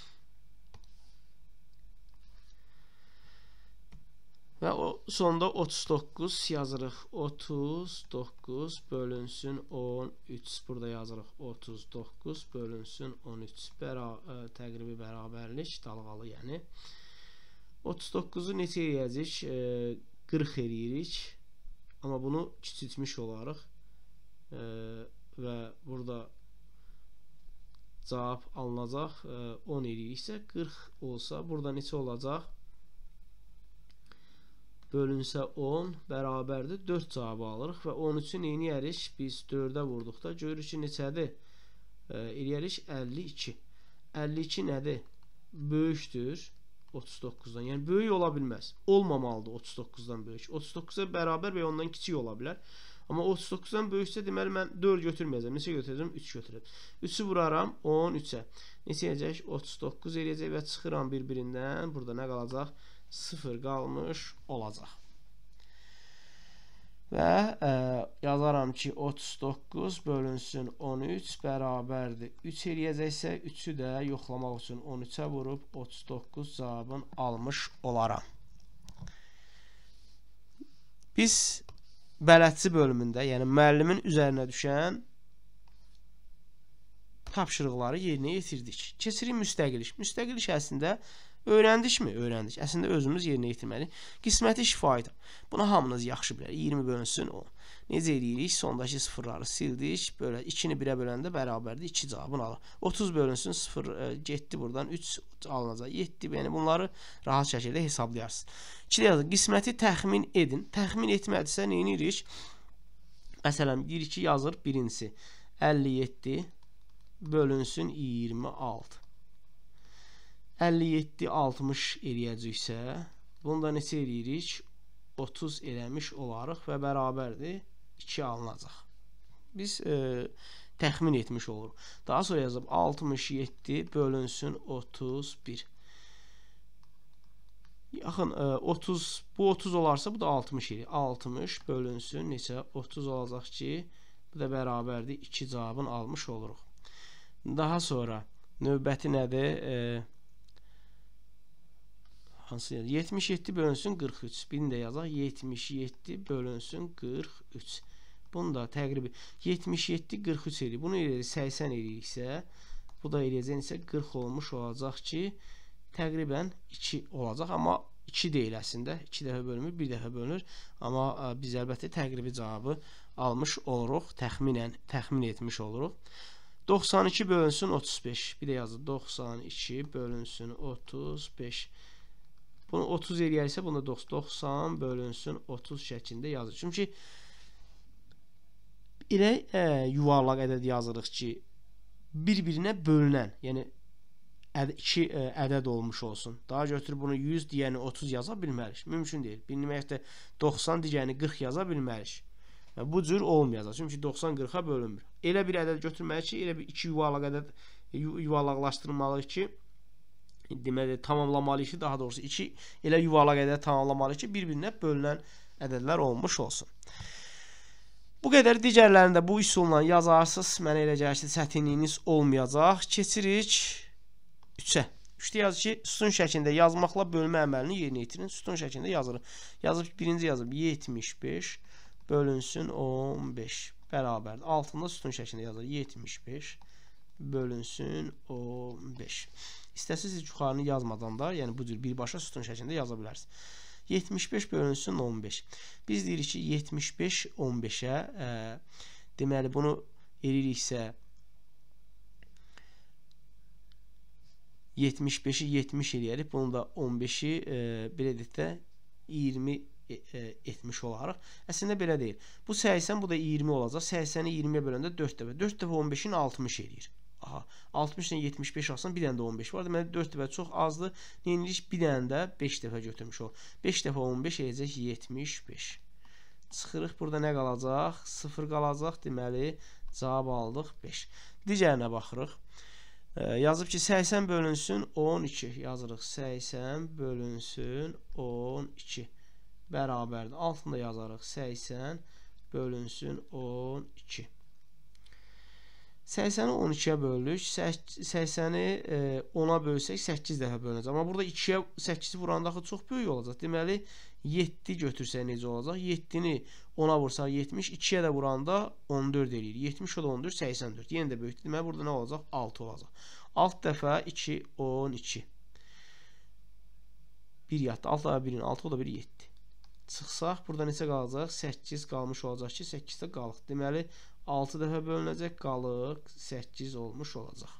Və o sonda otuz doqquz yazırıq. otuz doqquz bölünsün on üç. Burada yazırıq otuz doqquz bölünsün on üç. Bəra təqribi bərabərlik dalğalı, yəni. otuz doqquzu neçə eləyəcək? E, qırx eləyirik. Amma bunu kiçiltmiş olarıq. E, və burada cavab alınacaq. E, on eləyiriksə qırx olsa burada neçə olacaq? Bölünsə on bərabərdir dörd cavabı alırıq və on üçü neyniyərik? Biz dördə vurduqda görürük ki, neçədir? E, eləyərik əlli iki. əlli iki nədir? Böyükdür otuz doqquzdan. Yəni böyük ola bilməz. Olmamalıdır otuz doqquzdan böyük. otuz doqquza bərabər və ondan kiçik ola bilər. Amma otuz doqquzdan böyüksə, deməli mən dörd götürməyəcəm. Neçə götürəcəm? üç götürəcəm. üçü vuraram on üçə. Neçə edəcək? otuz doqquz eləyəcək və çıxıram bir-birindən. Burada nə qalacaq? sıfır qalmış olacaq. Və ə, yazaram ki, otuz doqquz bölünsün on üç bərabərdir. üç eləyəcəksə, üçü də yoxlamaq üçün on üçə vurub otuz doqquz cavabını almış olaram. Biz bələdçi bölümündə, yəni müəllimin üzərinə düşən tapşırıqları yerinə yetirdik. Keçirik müstəqil iş. Müstəqil iş əslində öyrəndikmi? Öyrəndik. Əslində özümüz yerinə yetirməliyik. Qisməti şifahidir. Buna hamınız yaxşı bilər. iyirmi bölünsün on. Necə eləyirik? Sondakı sıfırları sildik. Belə ikini birə böləndə bərabərdir. iki cavabını alır. otuz bölünsün sıfır getdi buradan. üç alınacaq. yeddi. Yəni bunları rahat şəkildə hesablayarsınız. ikidə yazın. Qisməti təxmin edin. Təxmin etmədisə nə edirik? Məsələn, bir iki yazır birincisi. əlli yeddi bölünsün iyirmi altı. əlli yeddi altmış eləyəcəksə, bunda neçə eləyirik? otuz eləmiş olarıq və bərabərdir iki alınacaq. Biz e, təxmin etmiş oluruq. Daha sonra yazıb altmış yeddi bölünsün otuz bir. Yaxın e, otuz, bu otuz olarsa bu da altmış eləyir. altmış bölünsün neçə? otuz olacaq ki, bu da bərabərdir iki cavabını almış oluruq. Daha sonra növbəti nədir? E, Hansı yazır? yetmiş yeddi bölünsün qırx üç. Birini də yazaq. yetmiş yeddi bölünsün qırx üç. Bunu da təqribi yetmiş yeddi qırx üç eləyir. Bunu eləyir səksən eləyiriksə, bu da eləyəcək qırx olmuş olacaq ki, təqribən iki olacaq. Amma iki deyil əslində. iki dəfə bölünür, bir dəfə bölünür. Amma biz əlbəttə təqribi cavabı almış oluruq. Təxminən təxmin etmiş oluruq. doxsan iki bölünsün otuz beş. Bir də yazır. doxsan iki bölünsün otuz beş. Bunu otuz eləyərsə, bunda doxsan bölünsün otuz şəklində yazır. Çünki elə e, yuvarlaq ədəd yazırıq ki, bir-birinə bölünən, yəni əd iki ə, ədəd olmuş olsun. Daha götürüb bunu yüz deyəni otuz yaza bilmərik. Mümkün deyil. Bilməkdə doxsan deyəni qırx yaza bilmərik. Və bu cür olmayacaq. Çünki doxsan qırxa bölünmür. Elə bir ədəd götürməliyik ki, elə bir iki yuvarlaq ədəd yuvarlaqlaşdırmalıyıq ki, deməli tamamlamalıyıq ki, daha doğrusu iki elə yuvarlaq ədəd tamamlamalıyıq ki, bir-birinə bölünən ədədlər olmuş olsun. Bu qədər digərlərində bu üsulla yazarsınız. Mənə elə gəlir ki, çətinliyiniz olmayacaq. Keçirik üçə. üçdə yazır ki, sütun şəklində yazmaqla bölmə əməlini yerinə yetirin. Sütun şəklində yazırıq. Yazıb birinci yazıb yetmiş beş bölünsün on beş bərabərdir. Altında sütun şəklində yazır yetmiş beş bölünsün on beş. İstəsiniz yuxarını yazmadan da, yəni bu cür birbaşa sütun şəklində yaza bilərsiniz. yetmiş beş bölünsün on beş. Biz deyirik ki, yetmiş beş on beşə e, deməli bunu eləyiriksə yetmiş beşi yetmiş eləyərik. Bunu da on beşi e, belə deyək də iyirmi e, etmiş olaraq. Əslində belə deyil. Bu səksən, bu da iyirmi olacaq. səksəni iyirmiyə böləndə dörd dəfə. dörd dəfə on beşin altmış eləyir. Aha, altmış ilə yetmiş beş alsan, bir dənə də on beş var. Deməli, dörd dəfə çox azdır. Neyinirik? Bir dənə də beş dəfə götürmüş ol. beş dəfə on beş eləyəcək yetmiş beş. Çıxırıq, burada nə qalacaq? sıfır qalacaq. Deməli, cavab aldıq beş. Digərinə baxırıq. Ee, yazıb ki, səksən bölünsün on iki. Yazırıq, səksən bölünsün on iki. Bərabərdir. Altında yazarıq, səksən bölünsün on iki. səksəni on ikiyə bölürük. səksəni ona bölsək səkkiz dəfə bölünəcək. Amma burada ikiyə səkkizi vuranda çox böyük olacaq. Deməli, yeddi götürsək necə olacaq? yeddini ona vursaq yetmiş, ikiyə də vuranda on dörd eləyir. yetmiş o da on dörd, səksən dörd. Yenə də böyükdür. Deməli, burada nə olacaq? altı olacaq. altı dəfə iki, on iki. bir yatdı. altı dəfə birin, altı o da bir, yeddi. Çıxsaq, burada neçə qalacaq? səkkiz qalmış olacaq ki, səkkizdə qalıq. Deməli, altı dəfə bölünəcək, qalıq, səkkiz olmuş olacaq.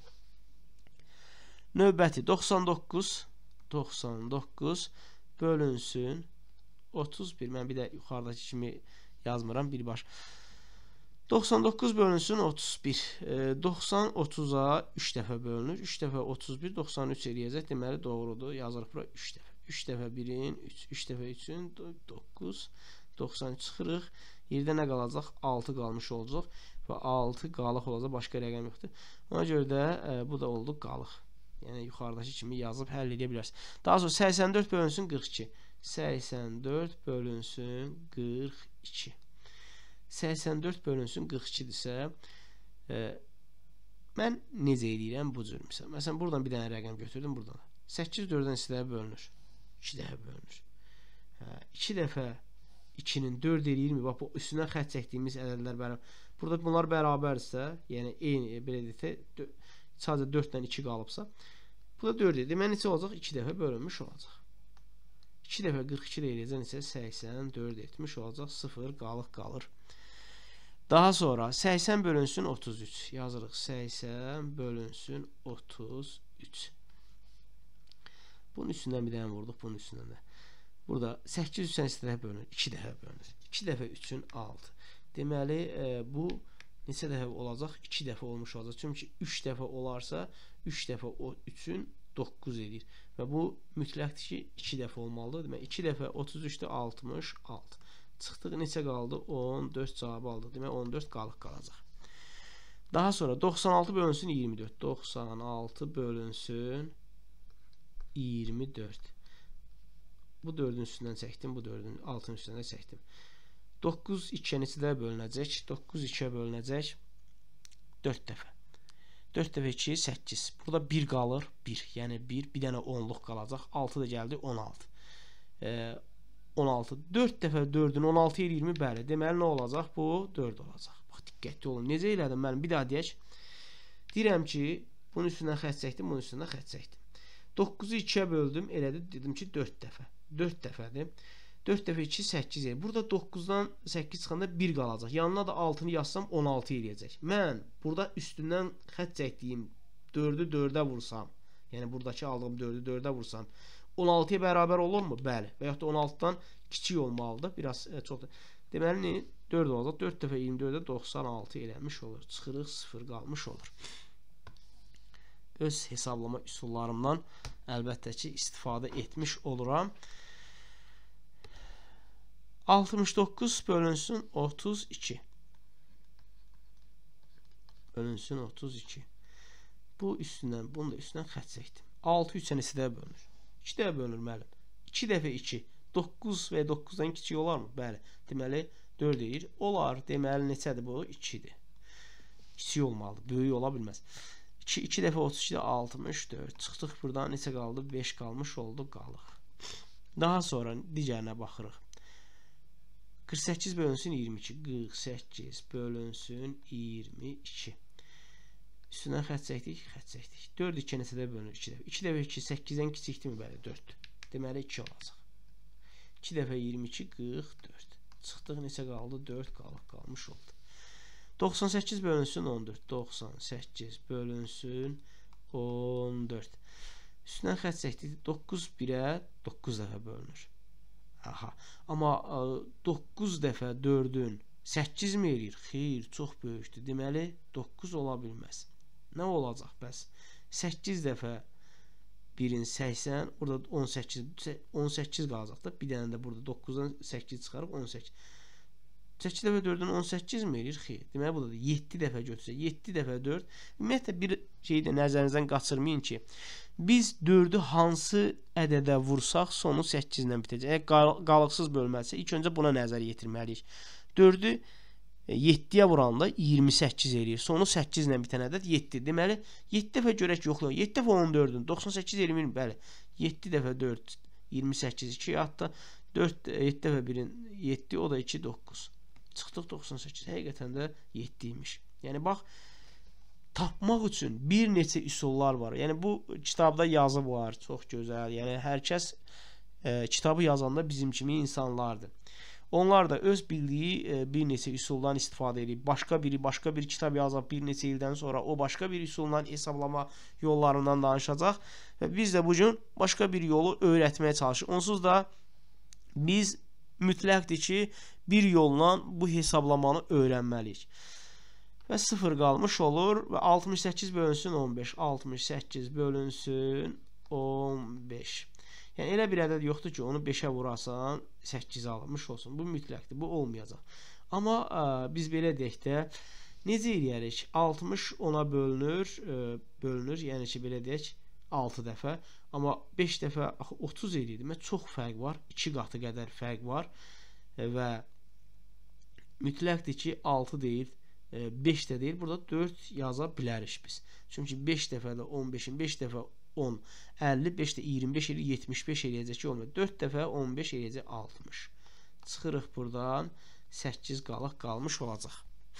Növbəti doxsan doqquz doxsan doqquz bölünsün otuz bir. Mən bir də yuxarıdakı kimi yazmıram, birbaş. doxsan doqquz bölünsün otuz bir. E, doxsan otuza üç dəfə bölünür. üç dəfə otuz bir, doxsan üç eləyəcək. Deməli, doğrudur. Yazırıq bura üç dəfə. üç dəfə birin, üç, üç dəfə üçün doqquz. doxsan üç çıxırıq. Yerdə nə qalacaq? altı qalmış olacaq və altı qalıq olacaq, başqa rəqəm yoxdur. Ona görə də e, bu da oldu qalıq. Yəni yuxarıdakı kimi yazıb həll edə bilərsiniz. Daha sonra səksən dörd bölünsün qırx iki. səksən dörd bölünsün qırx iki. səksən dörd bölünsün qırx iki-dirsə, e, mən necə edirəm bu cür misal. Məsələn, buradan bir dənə rəqəm götürdüm buradan. səkkiz dördən iki dəfə bölünür. iki dəfə bölünür. Hə, iki dəfə ikinin dörd eləyirmi? Bax, bu üstündən xətt çəkdiyimiz ədədlər bərabər. Burada bunlar bərabərsə, yəni eyni, belə deyək, sadəcə dörddən iki qalıbsa, bu da dörd edir. Deməli, neçə olacaq? iki dəfə bölünmüş olacaq. iki dəfə qırx iki eləyəcək, neçə? səksən dörd etmiş olacaq. sıfır qalıq qalır. Daha sonra səksən bölünsün otuz üç. Yazırıq. səksən bölünsün otuz üç. Bunun üstündən bir dənə vurduq, bunun üstündən də. Burada səkkiz üçün iki dəfə bölünür. iki dəfə bölünür. iki dəfə üçün altı. Deməli, e, bu neçə dəfə olacaq? iki dəfə olmuş olacaq. Çünki üç dəfə olarsa, üç dəfə o üçün doqquz edir. Və bu mütləqdir ki, iki dəfə olmalıdır. Deməli, iki dəfə otuz üçdə altmış altı. Çıxdıq, neçə qaldı? on dörd cavabı aldıq. Deməli, on dörd qalıq qalacaq. Daha sonra doxsan altı bölünsün iyirmi dörd. doxsan altı bölünsün iyirmi dörd. Bu dördün üstündən çəkdim, bu dördün altının üstündən çəkdim. doqquz ikiyə neçədə bölünəcək? doqquz ikiyə bölünəcək dörd dəfə. dörd dəfə iki, səkkiz. Burada bir qalır, bir. Yəni bir, bir dənə onluq qalacaq. altı da gəldi, on altı. E, on altı. dörd dəfə dördün on altı eləyirmi? Bəli. Deməli, nə olacaq? Bu dörd olacaq. Bax, diqqətli olun. Necə elədim mən? Bir daha deyək. Deyirəm ki, bunun üstündən xətt çəkdim, bunun üstündən xətt çəkdim. doqquzu ikiyə böldüm, elədi, dedim ki, dörd dəfə. dörd dəfədir. dörd dəfə iki, səkkiz eləyir. Burada doqquzdan səkkiz çıxanda bir qalacaq. Yanına da altını yazsam on altı eləyəcək. Mən burada üstündən xətt çəkdiyim dördü dördə vursam, yəni buradakı aldığım dördü dördə vursam, on altıya bərabər olurmu? Bəli. Və yaxud da on altıdan kiçik olmalıdır. Biraz e, çox da. Deməli, dörd olacaq. dörd dəfə iyirmi dördə doxsan altı eləmiş olur. Çıxırıq, sıfır qalmış olur. Öz hesablama üsullarımdan əlbəttə ki, istifadə etmiş oluram. altmış doqquz bölünsün otuz iki. Bölünsün otuz iki. Bu üstündən, bunu da üstündən xətt çəkdim. altı üçə neçədə bölünür? iki dəfə bölünür, müəllim. iki dəfə iki. doqquz və doqquzdan kiçik olarmı? Bəli. Deməli, dörd deyir. Olar. Deməli, neçədir bu? ikidir. Kiçik olmalıdır. Böyük ola bilməz. iki, iki dəfə otuz ikidə altmış dörd. Çıxdıq buradan. Neçə qaldı? beş qalmış oldu. Qalıq. Daha sonra digərinə baxırıq. qırx səkkiz bölünsün iyirmi iki. qırx səkkiz bölünsün iyirmi iki. Üstündən xətt çəkdik, xətt çəkdik. dörd iki neçədə bölünür? iki dəfə. iki dəfə iki səkkizdən kiçikdir mi? Bəli, dörd. Deməli, iki olacaq. iki dəfə iyirmi iki, qırx dörd. Çıxdıq, neçə qaldı? dörd qalıq qalmış oldu. doxsan səkkiz bölünsün on dörd. doxsan səkkiz bölünsün on dörd. Üstündən xətt çəkdik. doqquz birə doqquz dəfə bölünür. Aha. Amma doqquz dəfə dördün səkkiz mi eləyir? Xeyr, çox böyükdür. Deməli, doqquz ola bilməz. Nə olacaq bəs? səkkiz dəfə birin səksən, burada on səkkiz, on səkkiz qalacaq da. Bir dənə də burada doqquzdan səkkiz çıxarıb on səkkiz. səkkiz dəfə dördün on səkkiz mi eləyir? Xeyr. Deməli, burada da yeddi dəfə götürsək. yeddi dəfə dörd. Ümumiyyətlə, bir şeyi də nəzərinizdən qaçırmayın ki, biz dördü hansı ədədə vursaq, sonu səkkizlə bitəcək. Əgər qalıqsız bölməlisə, ilk öncə buna nəzər yetirməliyik. dördü yeddiyə vuranda iyirmi səkkiz eləyir. Sonu səkkizlə bitən ədəd yeddi. Deməli, yeddi dəfə görək yoxlayın. yeddi dəfə on dördün doxsan səkkiz eləyir. Bəli. yeddi dəfə dörd iyirmi səkkiz, iki hətta dörd yeddi dəfə birin yeddi, o da iki doqquz. Çıxdıq doxsan səkkiz. Həqiqətən də yeddi imiş. Yəni bax, tapmaq üçün bir neçə üsullar var. Yəni bu kitabda yazı var, çox gözəl. Yəni hər kəs e, kitabı yazanda bizim kimi insanlardır. Onlar da öz bildiyi e, bir neçə üsuldan istifadə edib, başqa biri başqa bir kitab yazıb bir neçə ildən sonra o başqa bir üsulla hesablama yollarından danışacaq və biz də bu gün başqa bir yolu öyrətməyə çalışırıq. Onsuz da biz mütləqdir ki, bir yolla bu hesablamanı öyrənməliyik. Və sıfır qalmış olur və altmış səkkiz bölünsün on beş. altmış səkkiz bölünsün on beş. Yəni elə bir ədəd yoxdur ki, onu beşə vurasan, səkkizə alınmış olsun. Bu mütləqdir, bu olmayacaq. Amma ə, biz belə deyək də, necə eləyərik? altmış ona bölünür, ə, bölünür, yəni ki, belə deyək, altı dəfə. Amma beş dəfə otuz eləyir. Demək, çox fərq var. iki qatı qədər fərq var. Və mütləqdir ki, altı deyil, beş də deyil. Burada dörd yaza bilərik biz. Çünki beş dəfə də on beşin, beş dəfə on, əlli, beş də iyirmi beş eləyir, yetmiş beş eləyəcək ki, olmuyor. dörd dəfə on beş eləyəcək altmış. Çıxırıq buradan, səkkiz qalıq qalmış olacaq.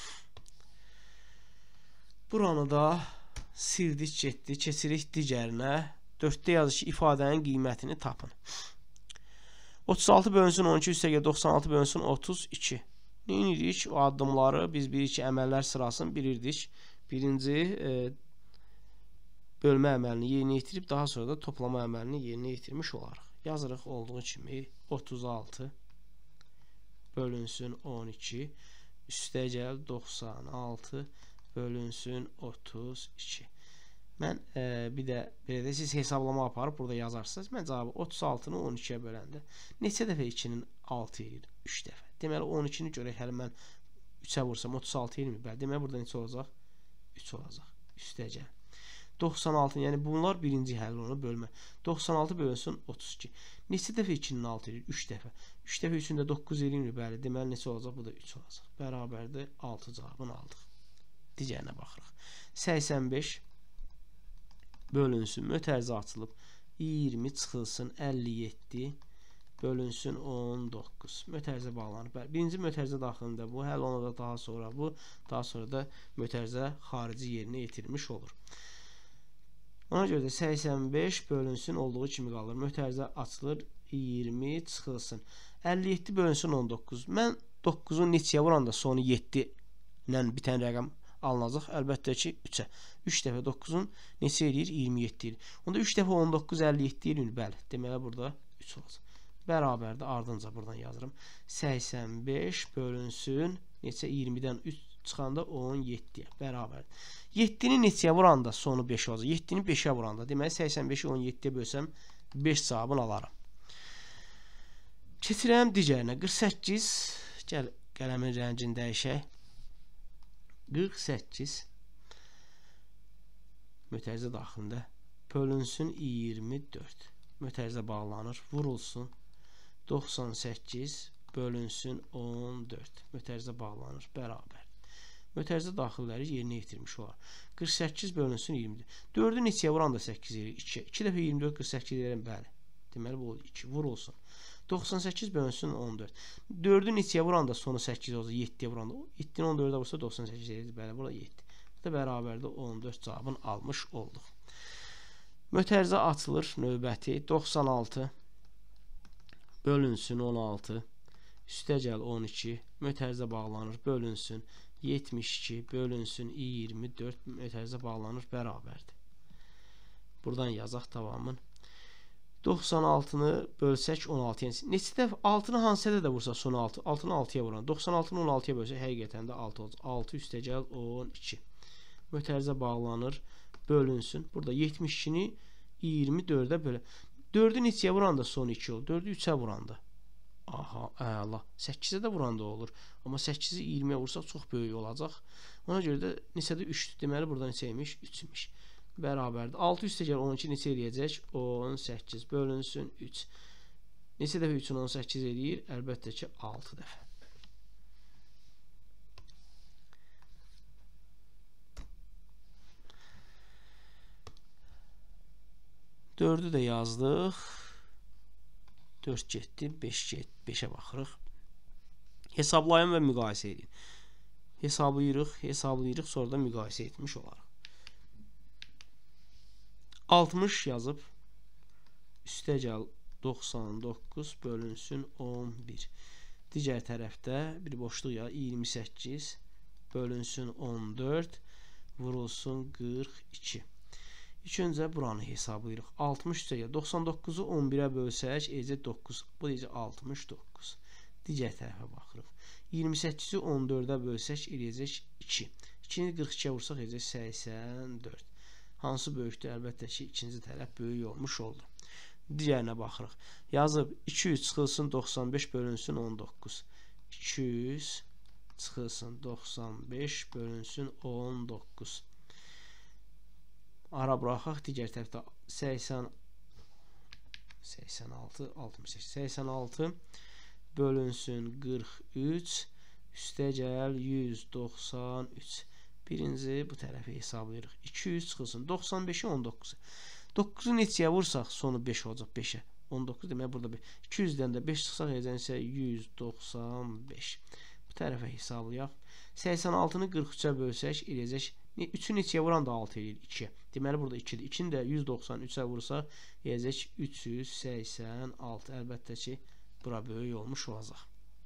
Buranı da sildik, getdi, keçirik digərinə. dörddə yazır ki, ifadənin qiymətini tapın. otuz altı bölünsün on iki, üstəgə doxsan altı bölünsün otuz iki. Nə edirik? O addımları biz bilirik ki, əməllər sırasını bilirdik. Birinci e, bölmə əməlini yerinə yetirib, daha sonra da toplama əməlini yerinə yetirmiş olarıq. Yazırıq olduğu kimi otuz altı bölünsün on iki, üstəgəl doxsan altı bölünsün otuz iki. Mən e, bir də belə də siz hesablama aparıb burada yazarsınız. Mən cavabı otuz altını on ikiyə böləndə neçə dəfə ikinin altı eləyir? üç dəfə. Deməli on ikini görək, hələ mən üçə vursam otuz altı eləyir mi? Bəli, deməli burada neçə olacaq? üç olacaq. Üstəgəl doxsan altı, yəni bunlar birinci həll onu bölmə. doxsan altı bölünsün otuz iki. Neçə dəfə ikinin altı eləyir? üç dəfə. üç dəfə üçün də doqquz eləyir. Bəli, deməli neçə olacaq? Bu da üç olacaq. Bərabərdir altı cavabını aldıq. Digərinə baxırıq. səksən beş bölünsün, mötərizə açılıb iyirmi çıxılsın əlli yeddi bölünsün on doqquz. Mötərizə bağlanır. Bəli, birinci mötərizə daxilində bu, həll onu da daha sonra bu, daha sonra da mötərizə xarici yerinə yetirilmiş olur. Ona görə də səksən beş bölünsün olduğu kimi qalır. Mötərizə açılır, iyirmi çıxılsın. əlli yeddi bölünsün on doqquz. Mən doqquzun neçəyə vuranda sonu yeddi ilə bitən rəqəm alınacaq. Əlbəttə ki, üçə. üç dəfə doqquzun neçə eləyir? iyirmi yeddi eləyir. Onda üç dəfə on doqquz əlli yeddi eləyir. Bəli, deməli burada üç olacaq. Bərabərdir, ardınca buradan yazırım. səksən beş bölünsün neçə? iyirmidən üç çıxanda on yeddiyə bərabərdir. yeddini neçəyə vuranda sonu beş olacaq? yeddini beşə vuranda. Deməli səksən beşi on yeddiyə bölsəm beş cavabını alaram. Keçirəm digərinə. qırx səkkiz, gəl qələmin rəngini dəyişək. qırx səkkiz mötərizə daxilində bölünsün iyirmi dörd. Mötərizə bağlanır, vurulsun. doxsan səkkiz bölünsün on dörd. Mötərizə bağlanır, bərabər. Mötərizə daxilləri yerinə yetirmiş olar. qırx səkkiz bölünsün iyirmi dörd. dördü neçəyə vuranda səkkiz eləyir? iki. iki dəfə iyirmi dörd qırx səkkiz eləyirəm, bəli. Deməli bu oldu iki. Vurulsun. doxsan səkkiz bölünsün on dörd. dördü neçəyə vuranda sonu səkkiz olacaq? yeddiyə vuranda. yeddini on dördə vursa doxsan səkkiz eləyir. Bəli, burada yeddi. Bu da bərabərdə on dörd cavabını almış olduq. Mötərizə açılır növbəti doxsan altı bölünsün on altı üstəgəl on iki mötərizə bağlanır bölünsün yetmiş iki bölünsün iyirmi dörd mötərizə bağlanır bərabərdir. Buradan yazaq davamın. doxsan altını bölsək on altıya neçə dəfə altını hansı ədədə vursa sonu altı, altını altıya vuran. doxsan altını on altıya bölsək həqiqətən də altı olacaq. altı üstəgəl on iki. Mötərizə bağlanır bölünsün. Burada yetmiş ikini iyirmi dördə bölə. dördü neçəyə vuranda sonu iki olur? dördü üçə vuranda. Aha, əla. səkkizə də vuranda olur. Amma səkkizi iyirmiyə vursaq çox böyük olacaq. Ona görə də neçədə üçdür. Deməli burada neçəymiş? üç imiş. Bərabərdir. altı üstəgəl on iki neçə eləyəcək? on səkkiz bölünsün üç. Neçə dəfə üçün on səkkiz eləyir? Əlbəttə ki, altı dəfə. dördü də yazdıq. dörd getdi, beş getdi. beşə baxırıq. Hesablayın və müqayisə edin. Hesablayırıq, hesablayırıq, sonra da müqayisə etmiş olarıq. altmış yazıb üstəgəl doxsan doqquz bölünsün on bir. Digər tərəfdə bir boşluq ya iyirmi səkkiz bölünsün on dörd vurulsun qırx iki. İlk öncə buranı hesablayırıq. altmış üstəgəl doxsan doqquzu on birə bölsək eləcək doqquz. Bu da altmış doqquz. Digər tərəfə baxırıq. iyirmi səkkizi on dördə bölsək eləyəcək iki. ikini qırx ikiyə vursaq eləyəcək səksən dörd. Hansı böyükdür? Əlbəttə ki, ikinci tərəf böyük olmuş oldu. Digərinə baxırıq. Yazıb iki yüz çıxılsın doxsan beş bölünsün on doqquz. iki yüz çıxılsın doxsan beş bölünsün on doqquz. Ara buraxaq. Digər tərəfdə səksən səksən altı altmış səkkiz. səksən altı bölünsün qırx üç. Üstə gəl yüz doxsan üç. Birinci bu tərəfi hesablayırıq. iki yüz çıxılsın doxsan beşi on doqquz. doqquzu neçəyə vursaq sonu beş olacaq. beşə. on doqquz demək burada iki yüzdən də beş çıxsaq necə yüz doxsan beş. Bu tərəfə hesablayaq. səksən altını qırx üçə bölsək eləyəcək. üçü neçəyə vuran da altı eləyir ikiyə. Deməli burada ikidir. ikini də yüz doxsan üçə vursaq eləyəcək üç yüz səksən altı. Əlbəttə ki, bura böyük olmuş olacaq.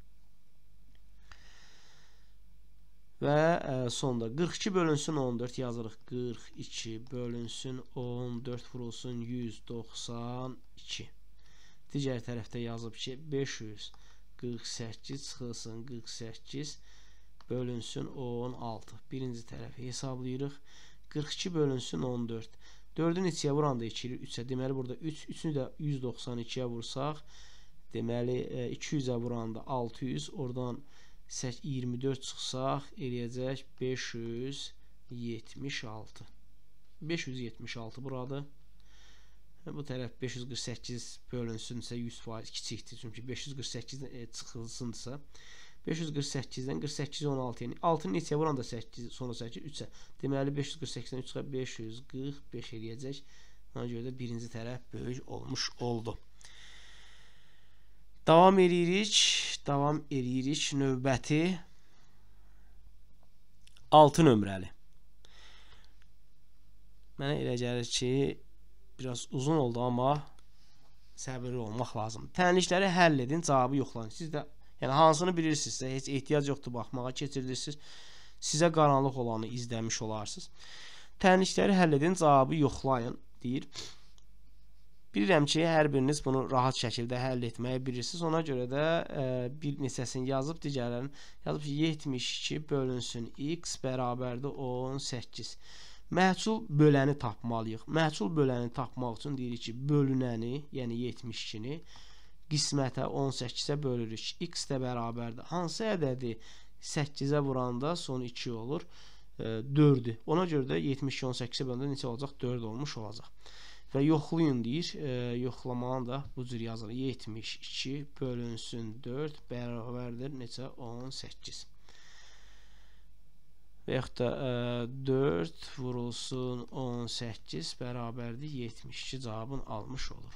Və ə, sonda qırx iki bölünsün on dörd yazırıq. qırx iki bölünsün on dörd vurulsun yüz doxsan iki. Digər tərəfdə yazıb ki, beş yüz qırx səkkiz çıxılsın qırx səkkiz bölünsün on altı. Birinci tərəfi hesablayırıq. qırx iki bölünsün on dörd. dördü neçəyə vuranda iki üçə. Deməli burada üç, üçünü də yüz doxsan ikiyə vursaq, deməli iki yüzə vuranda altı yüz, oradan iyirmi dörd çıxsaq eləyəcək beş yüz yetmiş altı. beş yüz yetmiş altı buradır. Bu tərəf beş yüz qırx səkkiz bölünsünsə yüz faiz kiçikdir. Çünki beş yüz qırx səkkiz e, çıxılsınsa beş yüz qırx səkkizdən qırx səkkiz on altı, yəni altını neçəyə vuranda səkkiz, sonra səkkiz üçə. Deməli beş yüz qırx səkkizdən üç çıxıb beş yüz qırx beş eləyəcək. Ona görə də birinci tərəf böyük olmuş oldu. Davam edirik. Davam edirik. Növbəti altı nömrəli. Mənə elə gəlir ki, biraz uzun oldu, amma səbirli olmaq lazım. Tənlikləri həll edin, cavabı yoxlayın. Siz də yəni hansını bilirsinizsə, heç ehtiyac yoxdur baxmağa, keçirirsiniz. Sizə qaranlıq olanı izləmiş olarsınız. Tənlikləri həll edin, cavabı yoxlayın deyir. Bilirəm ki, hər biriniz bunu rahat şəkildə həll etməyi bilirsiniz. Ona görə də e, bir neçəsini yazıb, digərlərini yazıb ki, yetmiş iki bölünsün x bərabərdir on səkkiz. Məhsul böləni tapmalıyıq. Məhsul böləni tapmaq üçün deyirik ki, bölünəni, yəni yetmiş ikini qismətə on səkkizə bölürük. X də bərabərdir. Hansı ədədi səkkizə vuranda son iki olur? E, dördü. Ona görə də yetmiş iki on səkkizə bölündə neçə olacaq? dörd olmuş olacaq. Və yoxlayın deyir. E, yoxlamanı da bu cür yazılır. yetmiş iki bölünsün dörd bərabərdir neçə? on səkkiz. Və yaxud da e, dörd vurulsun on səkkiz bərabərdir yetmiş iki cavabını almış oluruq.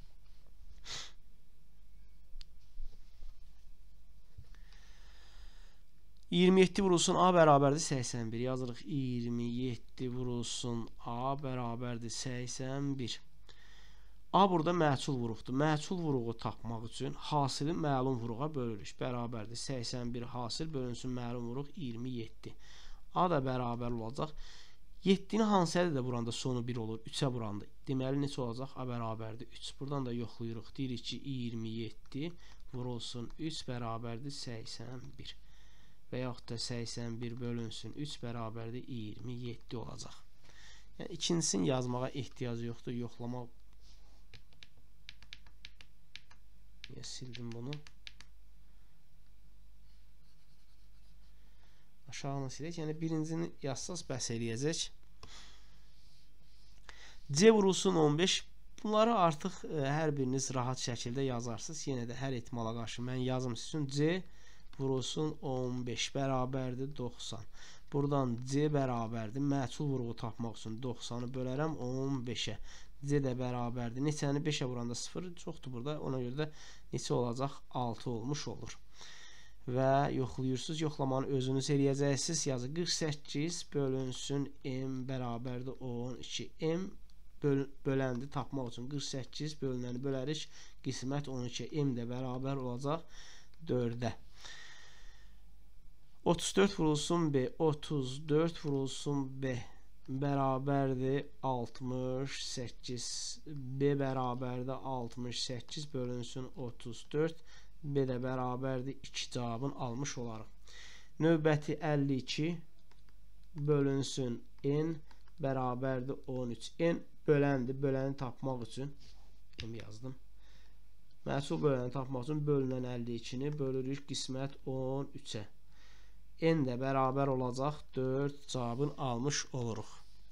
iyirmi yeddi vurulsun A bərabərdir səksən bir. Yazırıq iyirmi yeddi vurulsun A bərabərdir səksən bir. A burada məhsul vuruqdur. Məhsul vuruğu tapmaq üçün hasili məlum vuruğa bölürük. Bərabərdir səksən bir hasil bölünsün məlum vuruq iyirmi yeddi. A da bərabər olacaq. yeddini hansı ədədə vuranda sonu bir olur? üçə vuranda. Deməli neçə olacaq? A bərabərdir üç. Buradan da yoxlayırıq. Deyirik ki, iyirmi yeddi vurulsun üç bərabərdir səksən bir. Və yaxud da səksən bir bölünsün üç bərabərdir iyirmi yeddi olacaq. Yəni ikincisini yazmağa ehtiyac yoxdur. Yoxlamaq. Niyə sildim bunu? Aşağını silək. Yəni birincini yazsaz bəs eləyəcək. C vurulsun on beş. Bunları artıq ə, hər biriniz rahat şəkildə yazarsınız. Yenə də hər ehtimala qarşı mən yazım sizin. C vurulsun on beş bərabərdir doxsan. Buradan C bərabərdir. Məhsul vuruğu tapmaq üçün doxsanı bölərəm on beşə. C də bərabərdir. Neçəni beşə vuranda sıfır çoxdur burada. Ona görə də neçə olacaq? altı olmuş olur. Və yoxlayırsınız. Yoxlamanı özünüz eləyəcəksiniz. Yazı qırx səkkiz bölünsün M bərabərdir on iki. M böl böləndi tapmaq üçün qırx səkkiz bölünəni bölərik. Qismət on iki. M də bərabər olacaq dördə. otuz dörd vurulsun B. otuz dörd vurulsun B bərabərdir altmış səkkiz. B bərabərdir altmış səkkiz bölünsün otuz dörd. B də bərabərdir iki cavabını almış olarıq. Növbəti əlli iki bölünsün N bərabərdir on üç. N böləndir. Böləni tapmaq üçün M yazdım. Məhsul böləni tapmaq üçün bölünən əldə ikini bölürük qismət on üçə. N də bərabər olacaq dörd cavabını almış oluruq.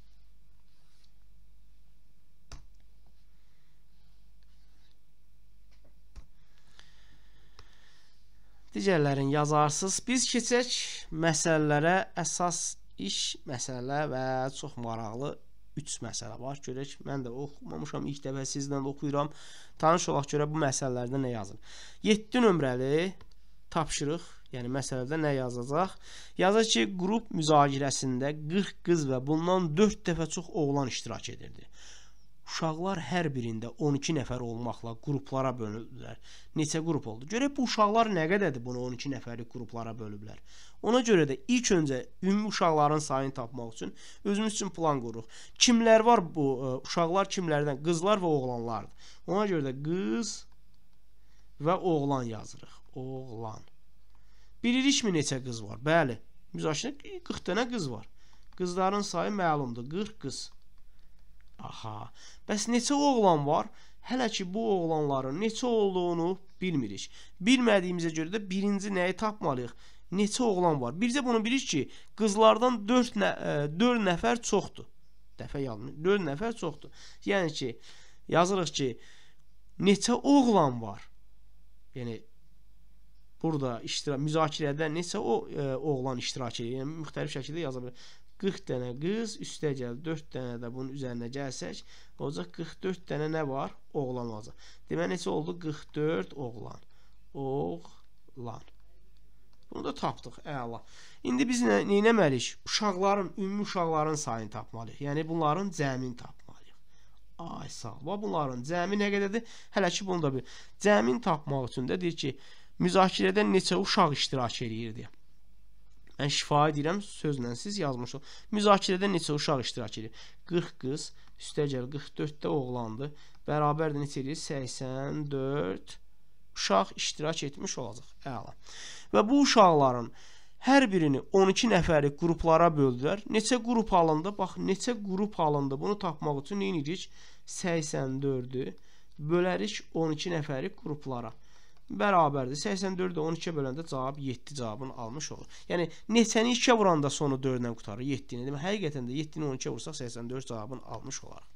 Digərlərini yazarsınız. Biz keçək məsələlərə. Əsas iş məsələ və çox maraqlı üç məsələ var. Görək, mən də oxumamışam, ilk dəfə sizdən də oxuyuram. Tanış olaq görə bu məsələlərdə nə yazır. yeddi nömrəli tapşırıq, yəni məsələdə nə yazacaq? Yazır ki, qrup müzakirəsində qırx qız və bundan dörd dəfə çox oğlan iştirak edirdi. Uşaqlar hər birində on iki nəfər olmaqla qruplara bölündülər. Neçə qrup oldu? Görək, bu uşaqlar nə qədərdir bunu on iki nəfərlik qruplara bölüblər. Ona görə də ilk öncə ümumi uşaqların sayını tapmaq üçün özümüz üçün plan qururuq. Kimlər var bu uşaqlar, kimlərdən? Qızlar və oğlanlardır. Ona görə də qız və oğlan yazırıq. Oğlan. Bilirikmi neçə qız var? Bəli. Müzakirədə qırx dənə qız var. Qızların sayı məlumdur. qırx qız. Aha. Bəs neçə oğlan var? Hələ ki bu oğlanların neçə olduğunu bilmirik. Bilmədiyimizə görə də birinci nəyi tapmalıyıq? Neçə oğlan var? Bircə bunu bilirik ki, qızlardan dörd nəfər çoxdur. Dəfə yazılmış. dörd nəfər çoxdur. Yəni ki, yazırıq ki, neçə oğlan var? Yəni burada iştirak müzakirədə neçə o e, oğlan iştirak edir? Yəni müxtəlif şəkildə yaza bilir. qırx dənə qız, üstə gəl dörd dənə də bunun üzərinə gəlsək, olacaq qırx dörd dənə nə var? Oğlan olacaq. Demək neçə oldu? qırx dörd oğlan. Oğlan. Bunu da tapdıq. Əla. İndi biz nə, nə etməliyik? Uşaqların, ümumi uşaqların sayını tapmalıyıq. Yəni bunların cəmini tapmalıyıq. Ay sağ ol. Bunların cəmi nə qədərdir? Hələ ki bunu da bir. Cəmini tapmaq üçün də deyir ki, müzakirədə neçə uşaq iştirak edirdi? Mən şifahi deyirəm, sözlə siz yazmışsınız. Müzakirədə neçə uşaq iştirak edir? qırx qız, üstə gəl qırx dörd də oğlandı. Bərabərdə neçə edir? səksən dörd uşaq iştirak etmiş olacaq. Əla. Və bu uşaqların hər birini on iki nəfərlik qruplara böldülər. Neçə qrup alındı? Bax, neçə qrup alındı? Bunu tapmaq üçün nə edirik? səksən dördü bölərik on iki nəfərlik qruplara. Bərabərdir. səksən dördü on ikiyə böləndə cavab yeddi cavabını almış olur. Yəni neçəni ikiyə vuranda sonu dörd ilə qutarır? yeddini. Demək, həqiqətən də yeddini on ikiyə vursaq səksən dörd cavabını almış olaraq.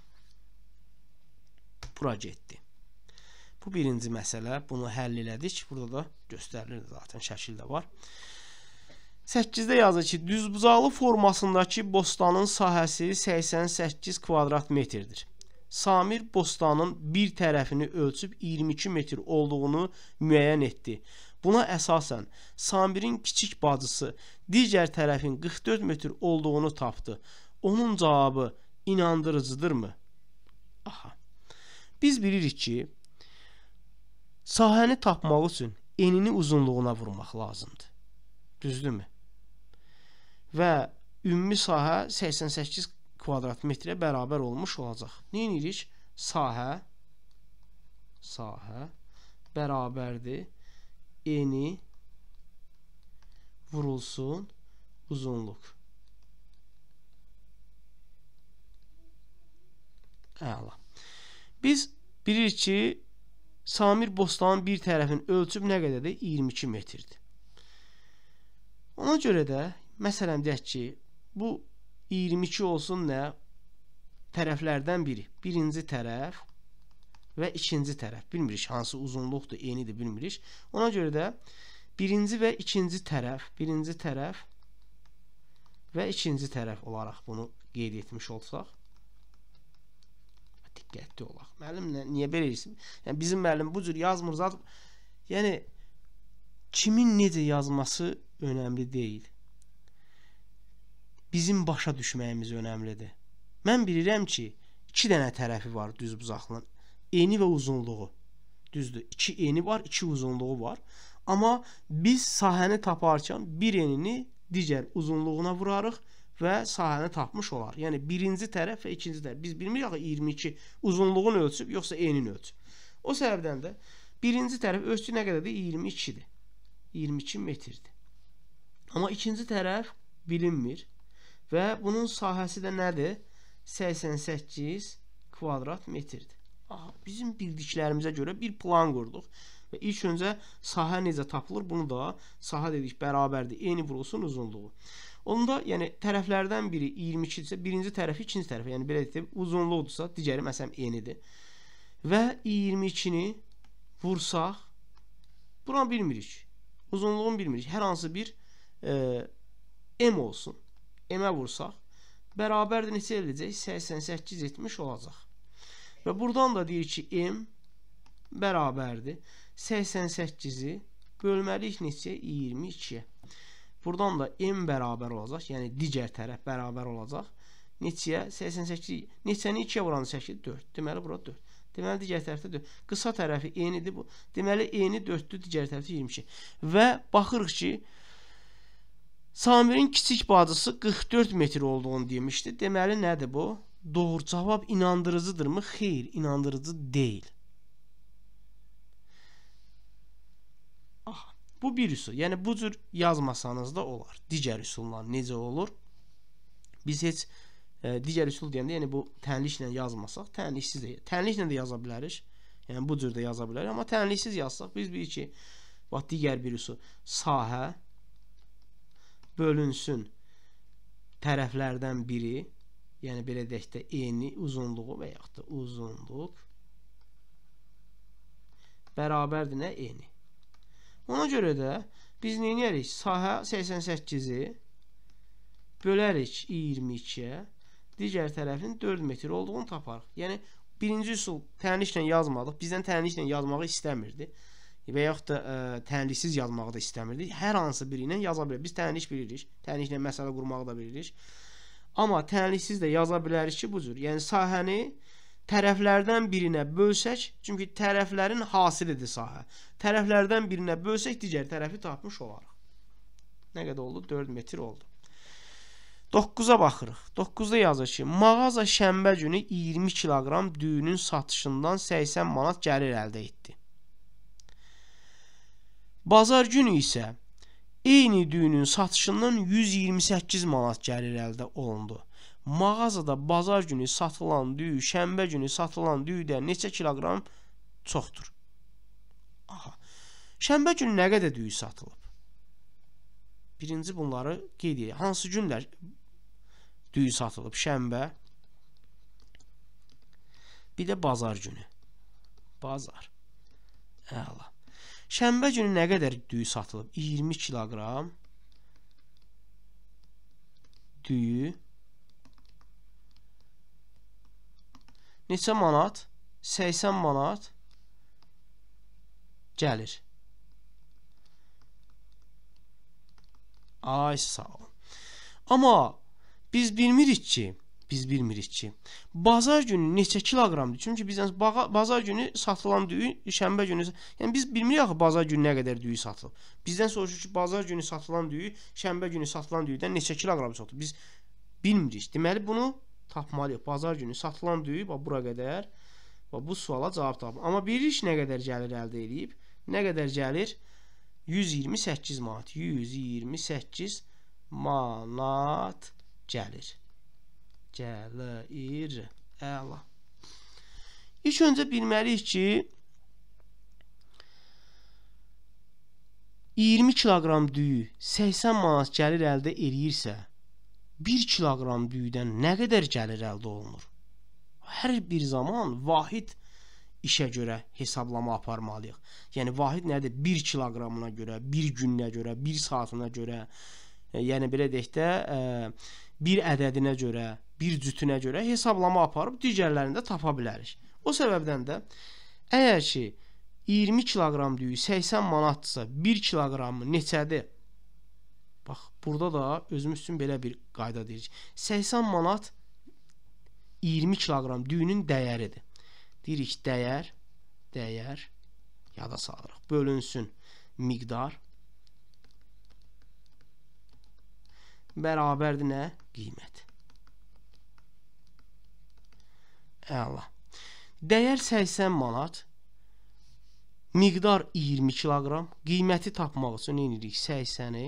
Bura getdi. Bu birinci məsələ. Bunu həll elədik. Burada da göstərilir zaten. Şəkildə var. səkkizdə yazır ki, düzbucaqlı formasındakı bostanın sahəsi səksən səkkiz kvadrat metrdir. Samir bostanın bir tərəfini ölçüb iyirmi iki metr olduğunu müəyyən etdi. Buna əsasən Samirin kiçik bacısı digər tərəfin qırx dörd metr olduğunu tapdı. Onun cavabı inandırıcıdırmı? Aha. Biz bilirik ki, sahəni tapmaq üçün enini uzunluğuna vurmaq lazımdır. Düzdürmü? Və ümumi sahə səksən səkkiz kvadrat metrə bərabər olmuş olacaq. Nə edirik? Sahə sahə bərabərdir. Eni vurulsun uzunluq. Əla. Biz bilirik ki, Samir bostanın bir tərəfini ölçüb nə qədərdir? iyirmi iki metrdir. Ona görə də, məsələn deyək ki, bu iyirmi iki olsun nə? Tərəflərdən biri. Birinci tərəf və ikinci tərəf. Bilmirik hansı uzunluqdur, enidir, bilmirik. Ona görə də birinci və ikinci tərəf, birinci tərəf və ikinci tərəf olaraq bunu qeyd etmiş olsaq, diqqətli olaq. Müəllim niyə belə isim? Yəni bizim müəllim bu cür yazmır zat. Yəni kimin necə yazması önəmli deyil. Bizim başa düşməyimiz önəmlidir. Mən bilirəm ki, iki dənə tərəfi var düzbucaqlının. Eni və uzunluğu. Düzdür, iki eni var, iki uzunluğu var. Amma biz sahəni taparkən bir enini digər uzunluğuna vurarıq və sahəni tapmış olar. Yəni birinci tərəf və ikinci tərəf. Biz bilmirik axı iyirmi iki uzunluğunu ölçüb, yoxsa enini ölçüb. O səbəbdən də birinci tərəf ölçüsü nə qədərdir? iyirmi ikidir. iyirmi iki metrdir. Amma ikinci tərəf bilinmir və bunun sahəsi də nədir? səksən səkkiz kvadrat metrdir. Aha, bizim bildiklərimizə görə bir plan qurduq. Və ilk öncə sahə necə tapılır? Bunu da sahə dedik bərabərdir. Eni vurulsun uzunluğu. Onda yəni tərəflərdən biri iyirmi ikidirsə, birinci tərəfi ikinci tərəfə, yəni belə deyək, uzunluqdursa, digəri məsələn enidir. Və iyirmi ikini vursaq, buna bilmirik. Uzunluğunu bilmirik. Hər hansı bir e, m olsun. M-ə vursaq, bərabərdir neçə eləyəcək? səksən səkkiz yetmiş olacaq. Və buradan da deyir ki, m bərabərdir. səksən səkkizi bölməliyik neçəyə? iyirmi ikiyə. Buradan da m bərabər olacaq. Yəni digər tərəf bərabər olacaq. Neçəyə? səksən səkkiz. Neçəni ikiyə vuranı səkkiz? dörd. Deməli bura dörd. Deməli digər tərəfdə dörd. Qısa tərəfi enidir bu. Deməli eni dörddür, digər tərəfi iyirmi iki. Və baxırıq ki, Samirin kiçik bacısı qırx dörd metr olduğunu demişdi. Deməli nədir bu? Doğru cavab inandırıcıdırmı? Xeyr, inandırıcı deyil. Aha, bu bir üsul. Yəni bu cür yazmasanız da olar. Digər üsulla necə olur? Biz heç e, digər üsul deyəndə, yəni bu tənliklə yazmasaq, tənliksiz də, tənliklə də yaza bilərik. Yəni bu cür də yaza bilərik, amma tənliksiz yazsaq biz bilirik ki, bax digər bir üsul. Sahə bölünsün tərəflərdən biri, yəni belə deyək də eni, uzunluğu və yaxud da uzunluq bərabərdir nə? Eni. Ona görə də biz nə edirik? Sahə səksən səkkizi bölərik iyirmi ikiyə, digər tərəfin dörd metr olduğunu taparıq. Yəni birinci üsul tənliklə yazmadıq. Bizdən tənliklə yazmağı istəmirdi. Və yaxud da ə, tənliksiz yazmağı da istəmirdi. Hər hansı biri ilə yaza bilərik. Biz tənlik bilirik. Tənliklə məsələ qurmağı da bilirik. Amma tənliksiz də yaza bilərik ki, bu cür. Yəni sahəni tərəflərdən birinə bölsək, çünki tərəflərin hasilidir sahə. Tərəflərdən birinə bölsək, digər tərəfi tapmış olarıq. Nə qədər oldu? dörd metr oldu. doqquza baxırıq. doqquzda yazır ki, mağaza şənbə günü iyirmi kiloqram düyünün satışından səksən manat gəlir əldə etdi. Bazar günü isə eyni düyünün satışından yüz iyirmi səkkiz manat gəlir əldə olundu. Mağazada bazar günü satılan düyü şənbə günü satılan düyüdən neçə kiloqram çoxdur? Aha. Şənbə günü nə qədər düyü satılıb? Birinci bunları qeyd edək. Hansı günlər düyü satılıb? Şənbə. Bir də bazar günü. Bazar. Əla. Şənbə günü nə qədər düyü satılıb? iyirmi kiloqram düyü. Neçə manat? səksən manat gəlir. Ay sağ ol. Amma biz bilmirik ki, biz bilmirik ki, bazar günü neçə kiloqramdır? Çünki bizdən bazar günü satılan düyü, şənbə günü, yəni biz bilmirik axı bazar günü nə qədər düyü satılıb. Bizdən soruşur ki, bazar günü satılan düyü, şənbə günü satılan düyüdən neçə kiloqram çoxdur? Biz bilmirik. Deməli bunu tapmalıyıq. Bazar günü satılan düyü bax bura qədər. Bax bu suala cavab tapın. Amma bilirik nə qədər gəlir əldə edib? Nə qədər gəlir? yüz iyirmi səkkiz manat. yüz iyirmi səkkiz manat gəlir. Gəlir. Əla. İlk öncə bilməliyik ki, iyirmi kiloqram düyü səksən manat gəlir əldə eləyirsə, bir kiloqram düyüdən nə qədər gəlir əldə olunur? Hər bir zaman vahid işə görə hesablama aparmalıyıq. Yəni vahid nədir? bir kiloqramına görə, bir gününə görə, bir saatına görə, yəni belə deyək də, bir ədədinə görə, bir cütünə görə hesablama aparıb digərlərində tapa bilərik. O səbəbdən də əgər ki iyirmi kiloqram düyü səksən manatdırsa, bir kiloqramı neçədir? Bax, burada da özümüz üçün belə bir qayda deyirik. səksən manat iyirmi kiloqram düyünün dəyəridir. Deyirik dəyər, dəyər, yada salırıq. Bölünsün miqdar bərabərdir nə? Qiymət. Əla. Dəyər səksən manat, miqdar iyirmi kiloqram, qiyməti tapmaq üçün nə edirik? səksəni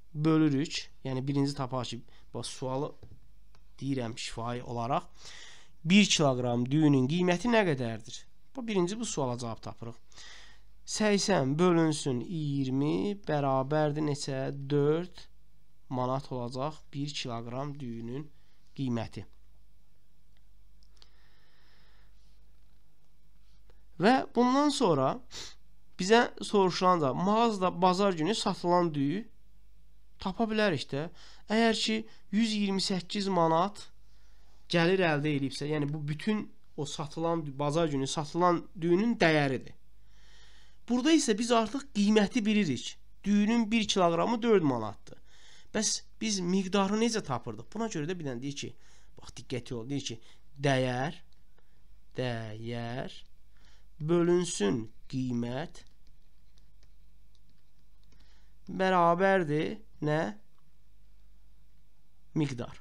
bölürük. Yəni birinci tapaq ki, bax sualı deyirəm şifahi olaraq. bir kiloqram düyünün qiyməti nə qədərdir? Bu birinci bu suala cavab tapırıq. səksən bölünsün iyirmi bərabərdir neçə? dörd manat olacaq bir kiloqram düyünün qiyməti. Və bundan sonra bizə soruşulan da mağazada bazar günü satılan düyü tapa bilərik də. Əgər ki yüz iyirmi səkkiz manat gəlir əldə edibsə, yəni bu bütün o satılan bazar günü satılan düyünün dəyəridir. Burada isə biz artıq qiyməti bilirik. Düyünün bir kiloqramı dörd manatdır. Bəs biz miqdarı necə tapırdıq? Buna görə də bir dənə deyir ki, bax diqqətli ol, deyir ki, dəyər dəyər bölünsün qiymət bərabərdir nə? Miqdar.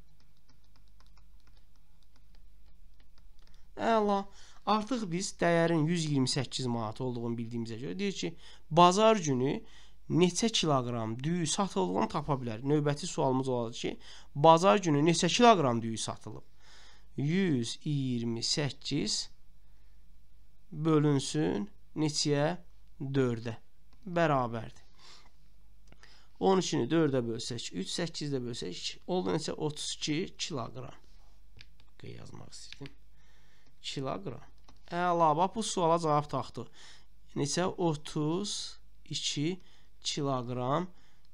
Əla. Artıq biz dəyərin yüz iyirmi səkkiz manat olduğunu bildiyimizə görə deyir ki, bazar günü neçə kiloqram düyü satıldığını tapa bilər. Növbəti sualımız olacaq ki, bazar günü neçə kiloqram düyü satılıb? yüz iyirmi səkkiz bölünsün neçəyə? dördə bərabərdir. on ikini dördə bölsək üç, səkkizdə bölsək iki. Oldu neçə? otuz iki kiloqram. Yazmaq istəyirdim. Kiloqram. Əla, bax bu suala cavab tapdıq. Neçə? otuz iki kiloqram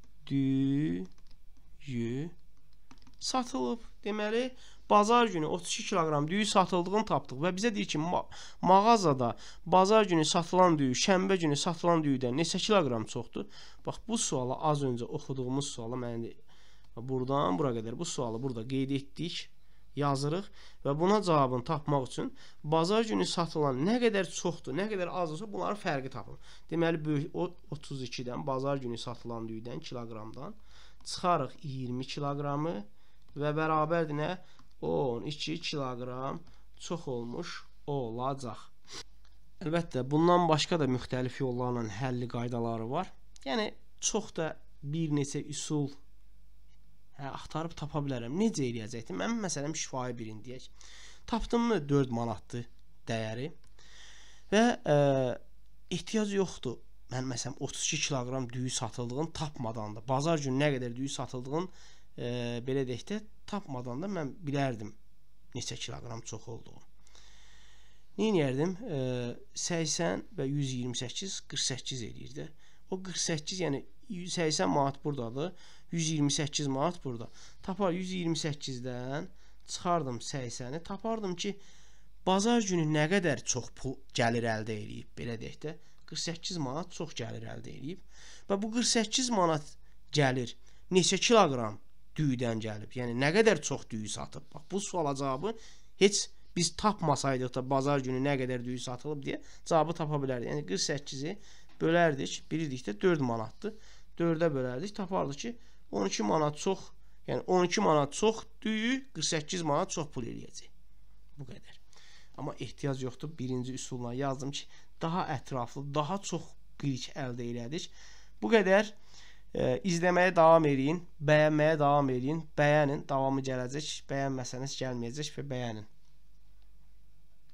düyü satılıb. Deməli, bazar günü otuz iki kiloqram düyü satıldığını tapdıq və bizə deyir ki, ma mağazada bazar günü satılan düyü, şənbə günü satılan düyüdən neçə kiloqram çoxdur? Bax, bu suala az öncə oxuduğumuz suala mən buradan bura qədər bu sualı burada qeyd etdik, yazırıq və buna cavabını tapmaq üçün bazar günü satılan nə qədər çoxdur, nə qədər azdır, bunların fərqi tapın. Deməli, otuz ikidən bazar günü satılan düyüdən kiloqramdan çıxarıq iyirmi kiloqramı və bərabərdir nə? on iki kiloqram çox olmuş olacaq. Əlbəttə, bundan başqa da müxtəlif yollarla həlli qaydaları var. Yəni, çox da bir neçə üsul hə, axtarıb tapa bilərəm. Necə eləyəcəkdim? Mən məsələn şifahi birini deyək. Tapdım mı dörd manatdır dəyəri və e, ehtiyac yoxdur. Mən məsələn otuz iki kiloqram düyü satıldığını tapmadan da, bazar günü nə qədər düyü satıldığını e, belə deyək də tapmadan da mən bilərdim neçə kiloqram çox olduğunu. Neyniyərdim? E, səksən və yüz iyirmi səkkiz, qırx səkkiz eləyir də. O qırx səkkiz, yəni səksən manat buradadır, yüz iyirmi səkkiz manat burada. Tapar yüz iyirmi səkkizdən çıxardım səksəni, tapardım ki, bazar günü nə qədər çox pul gəlir əldə edib, belə deyək də, qırx səkkiz manat çox gəlir əldə edib və bu qırx səkkiz manat gəlir neçə kiloqram düyüdən gəlib, yəni nə qədər çox düyü satıb. Bax, bu suala cavabı heç biz tapmasaydıq da bazar günü nə qədər düyü satılıb deyə cavabı tapa bilərdik. Yəni qırx səkkizi bölərdik, bilirdik də dörd manatdır. dördə bölərdik, tapardıq ki, on iki manat çox, yəni on iki manat çox düyü, qırx səkkiz manat çox pul eləyəcək. Bu qədər. Amma ehtiyac yoxdur. Birinci üsulla yazdım ki, daha ətraflı, daha çox bilik əldə elədik. Bu qədər. E, izləməyə davam edin, bəyənməyə davam edin, bəyənin, davamı gələcək, bəyənməsəniz gəlməyəcək və bəyənin.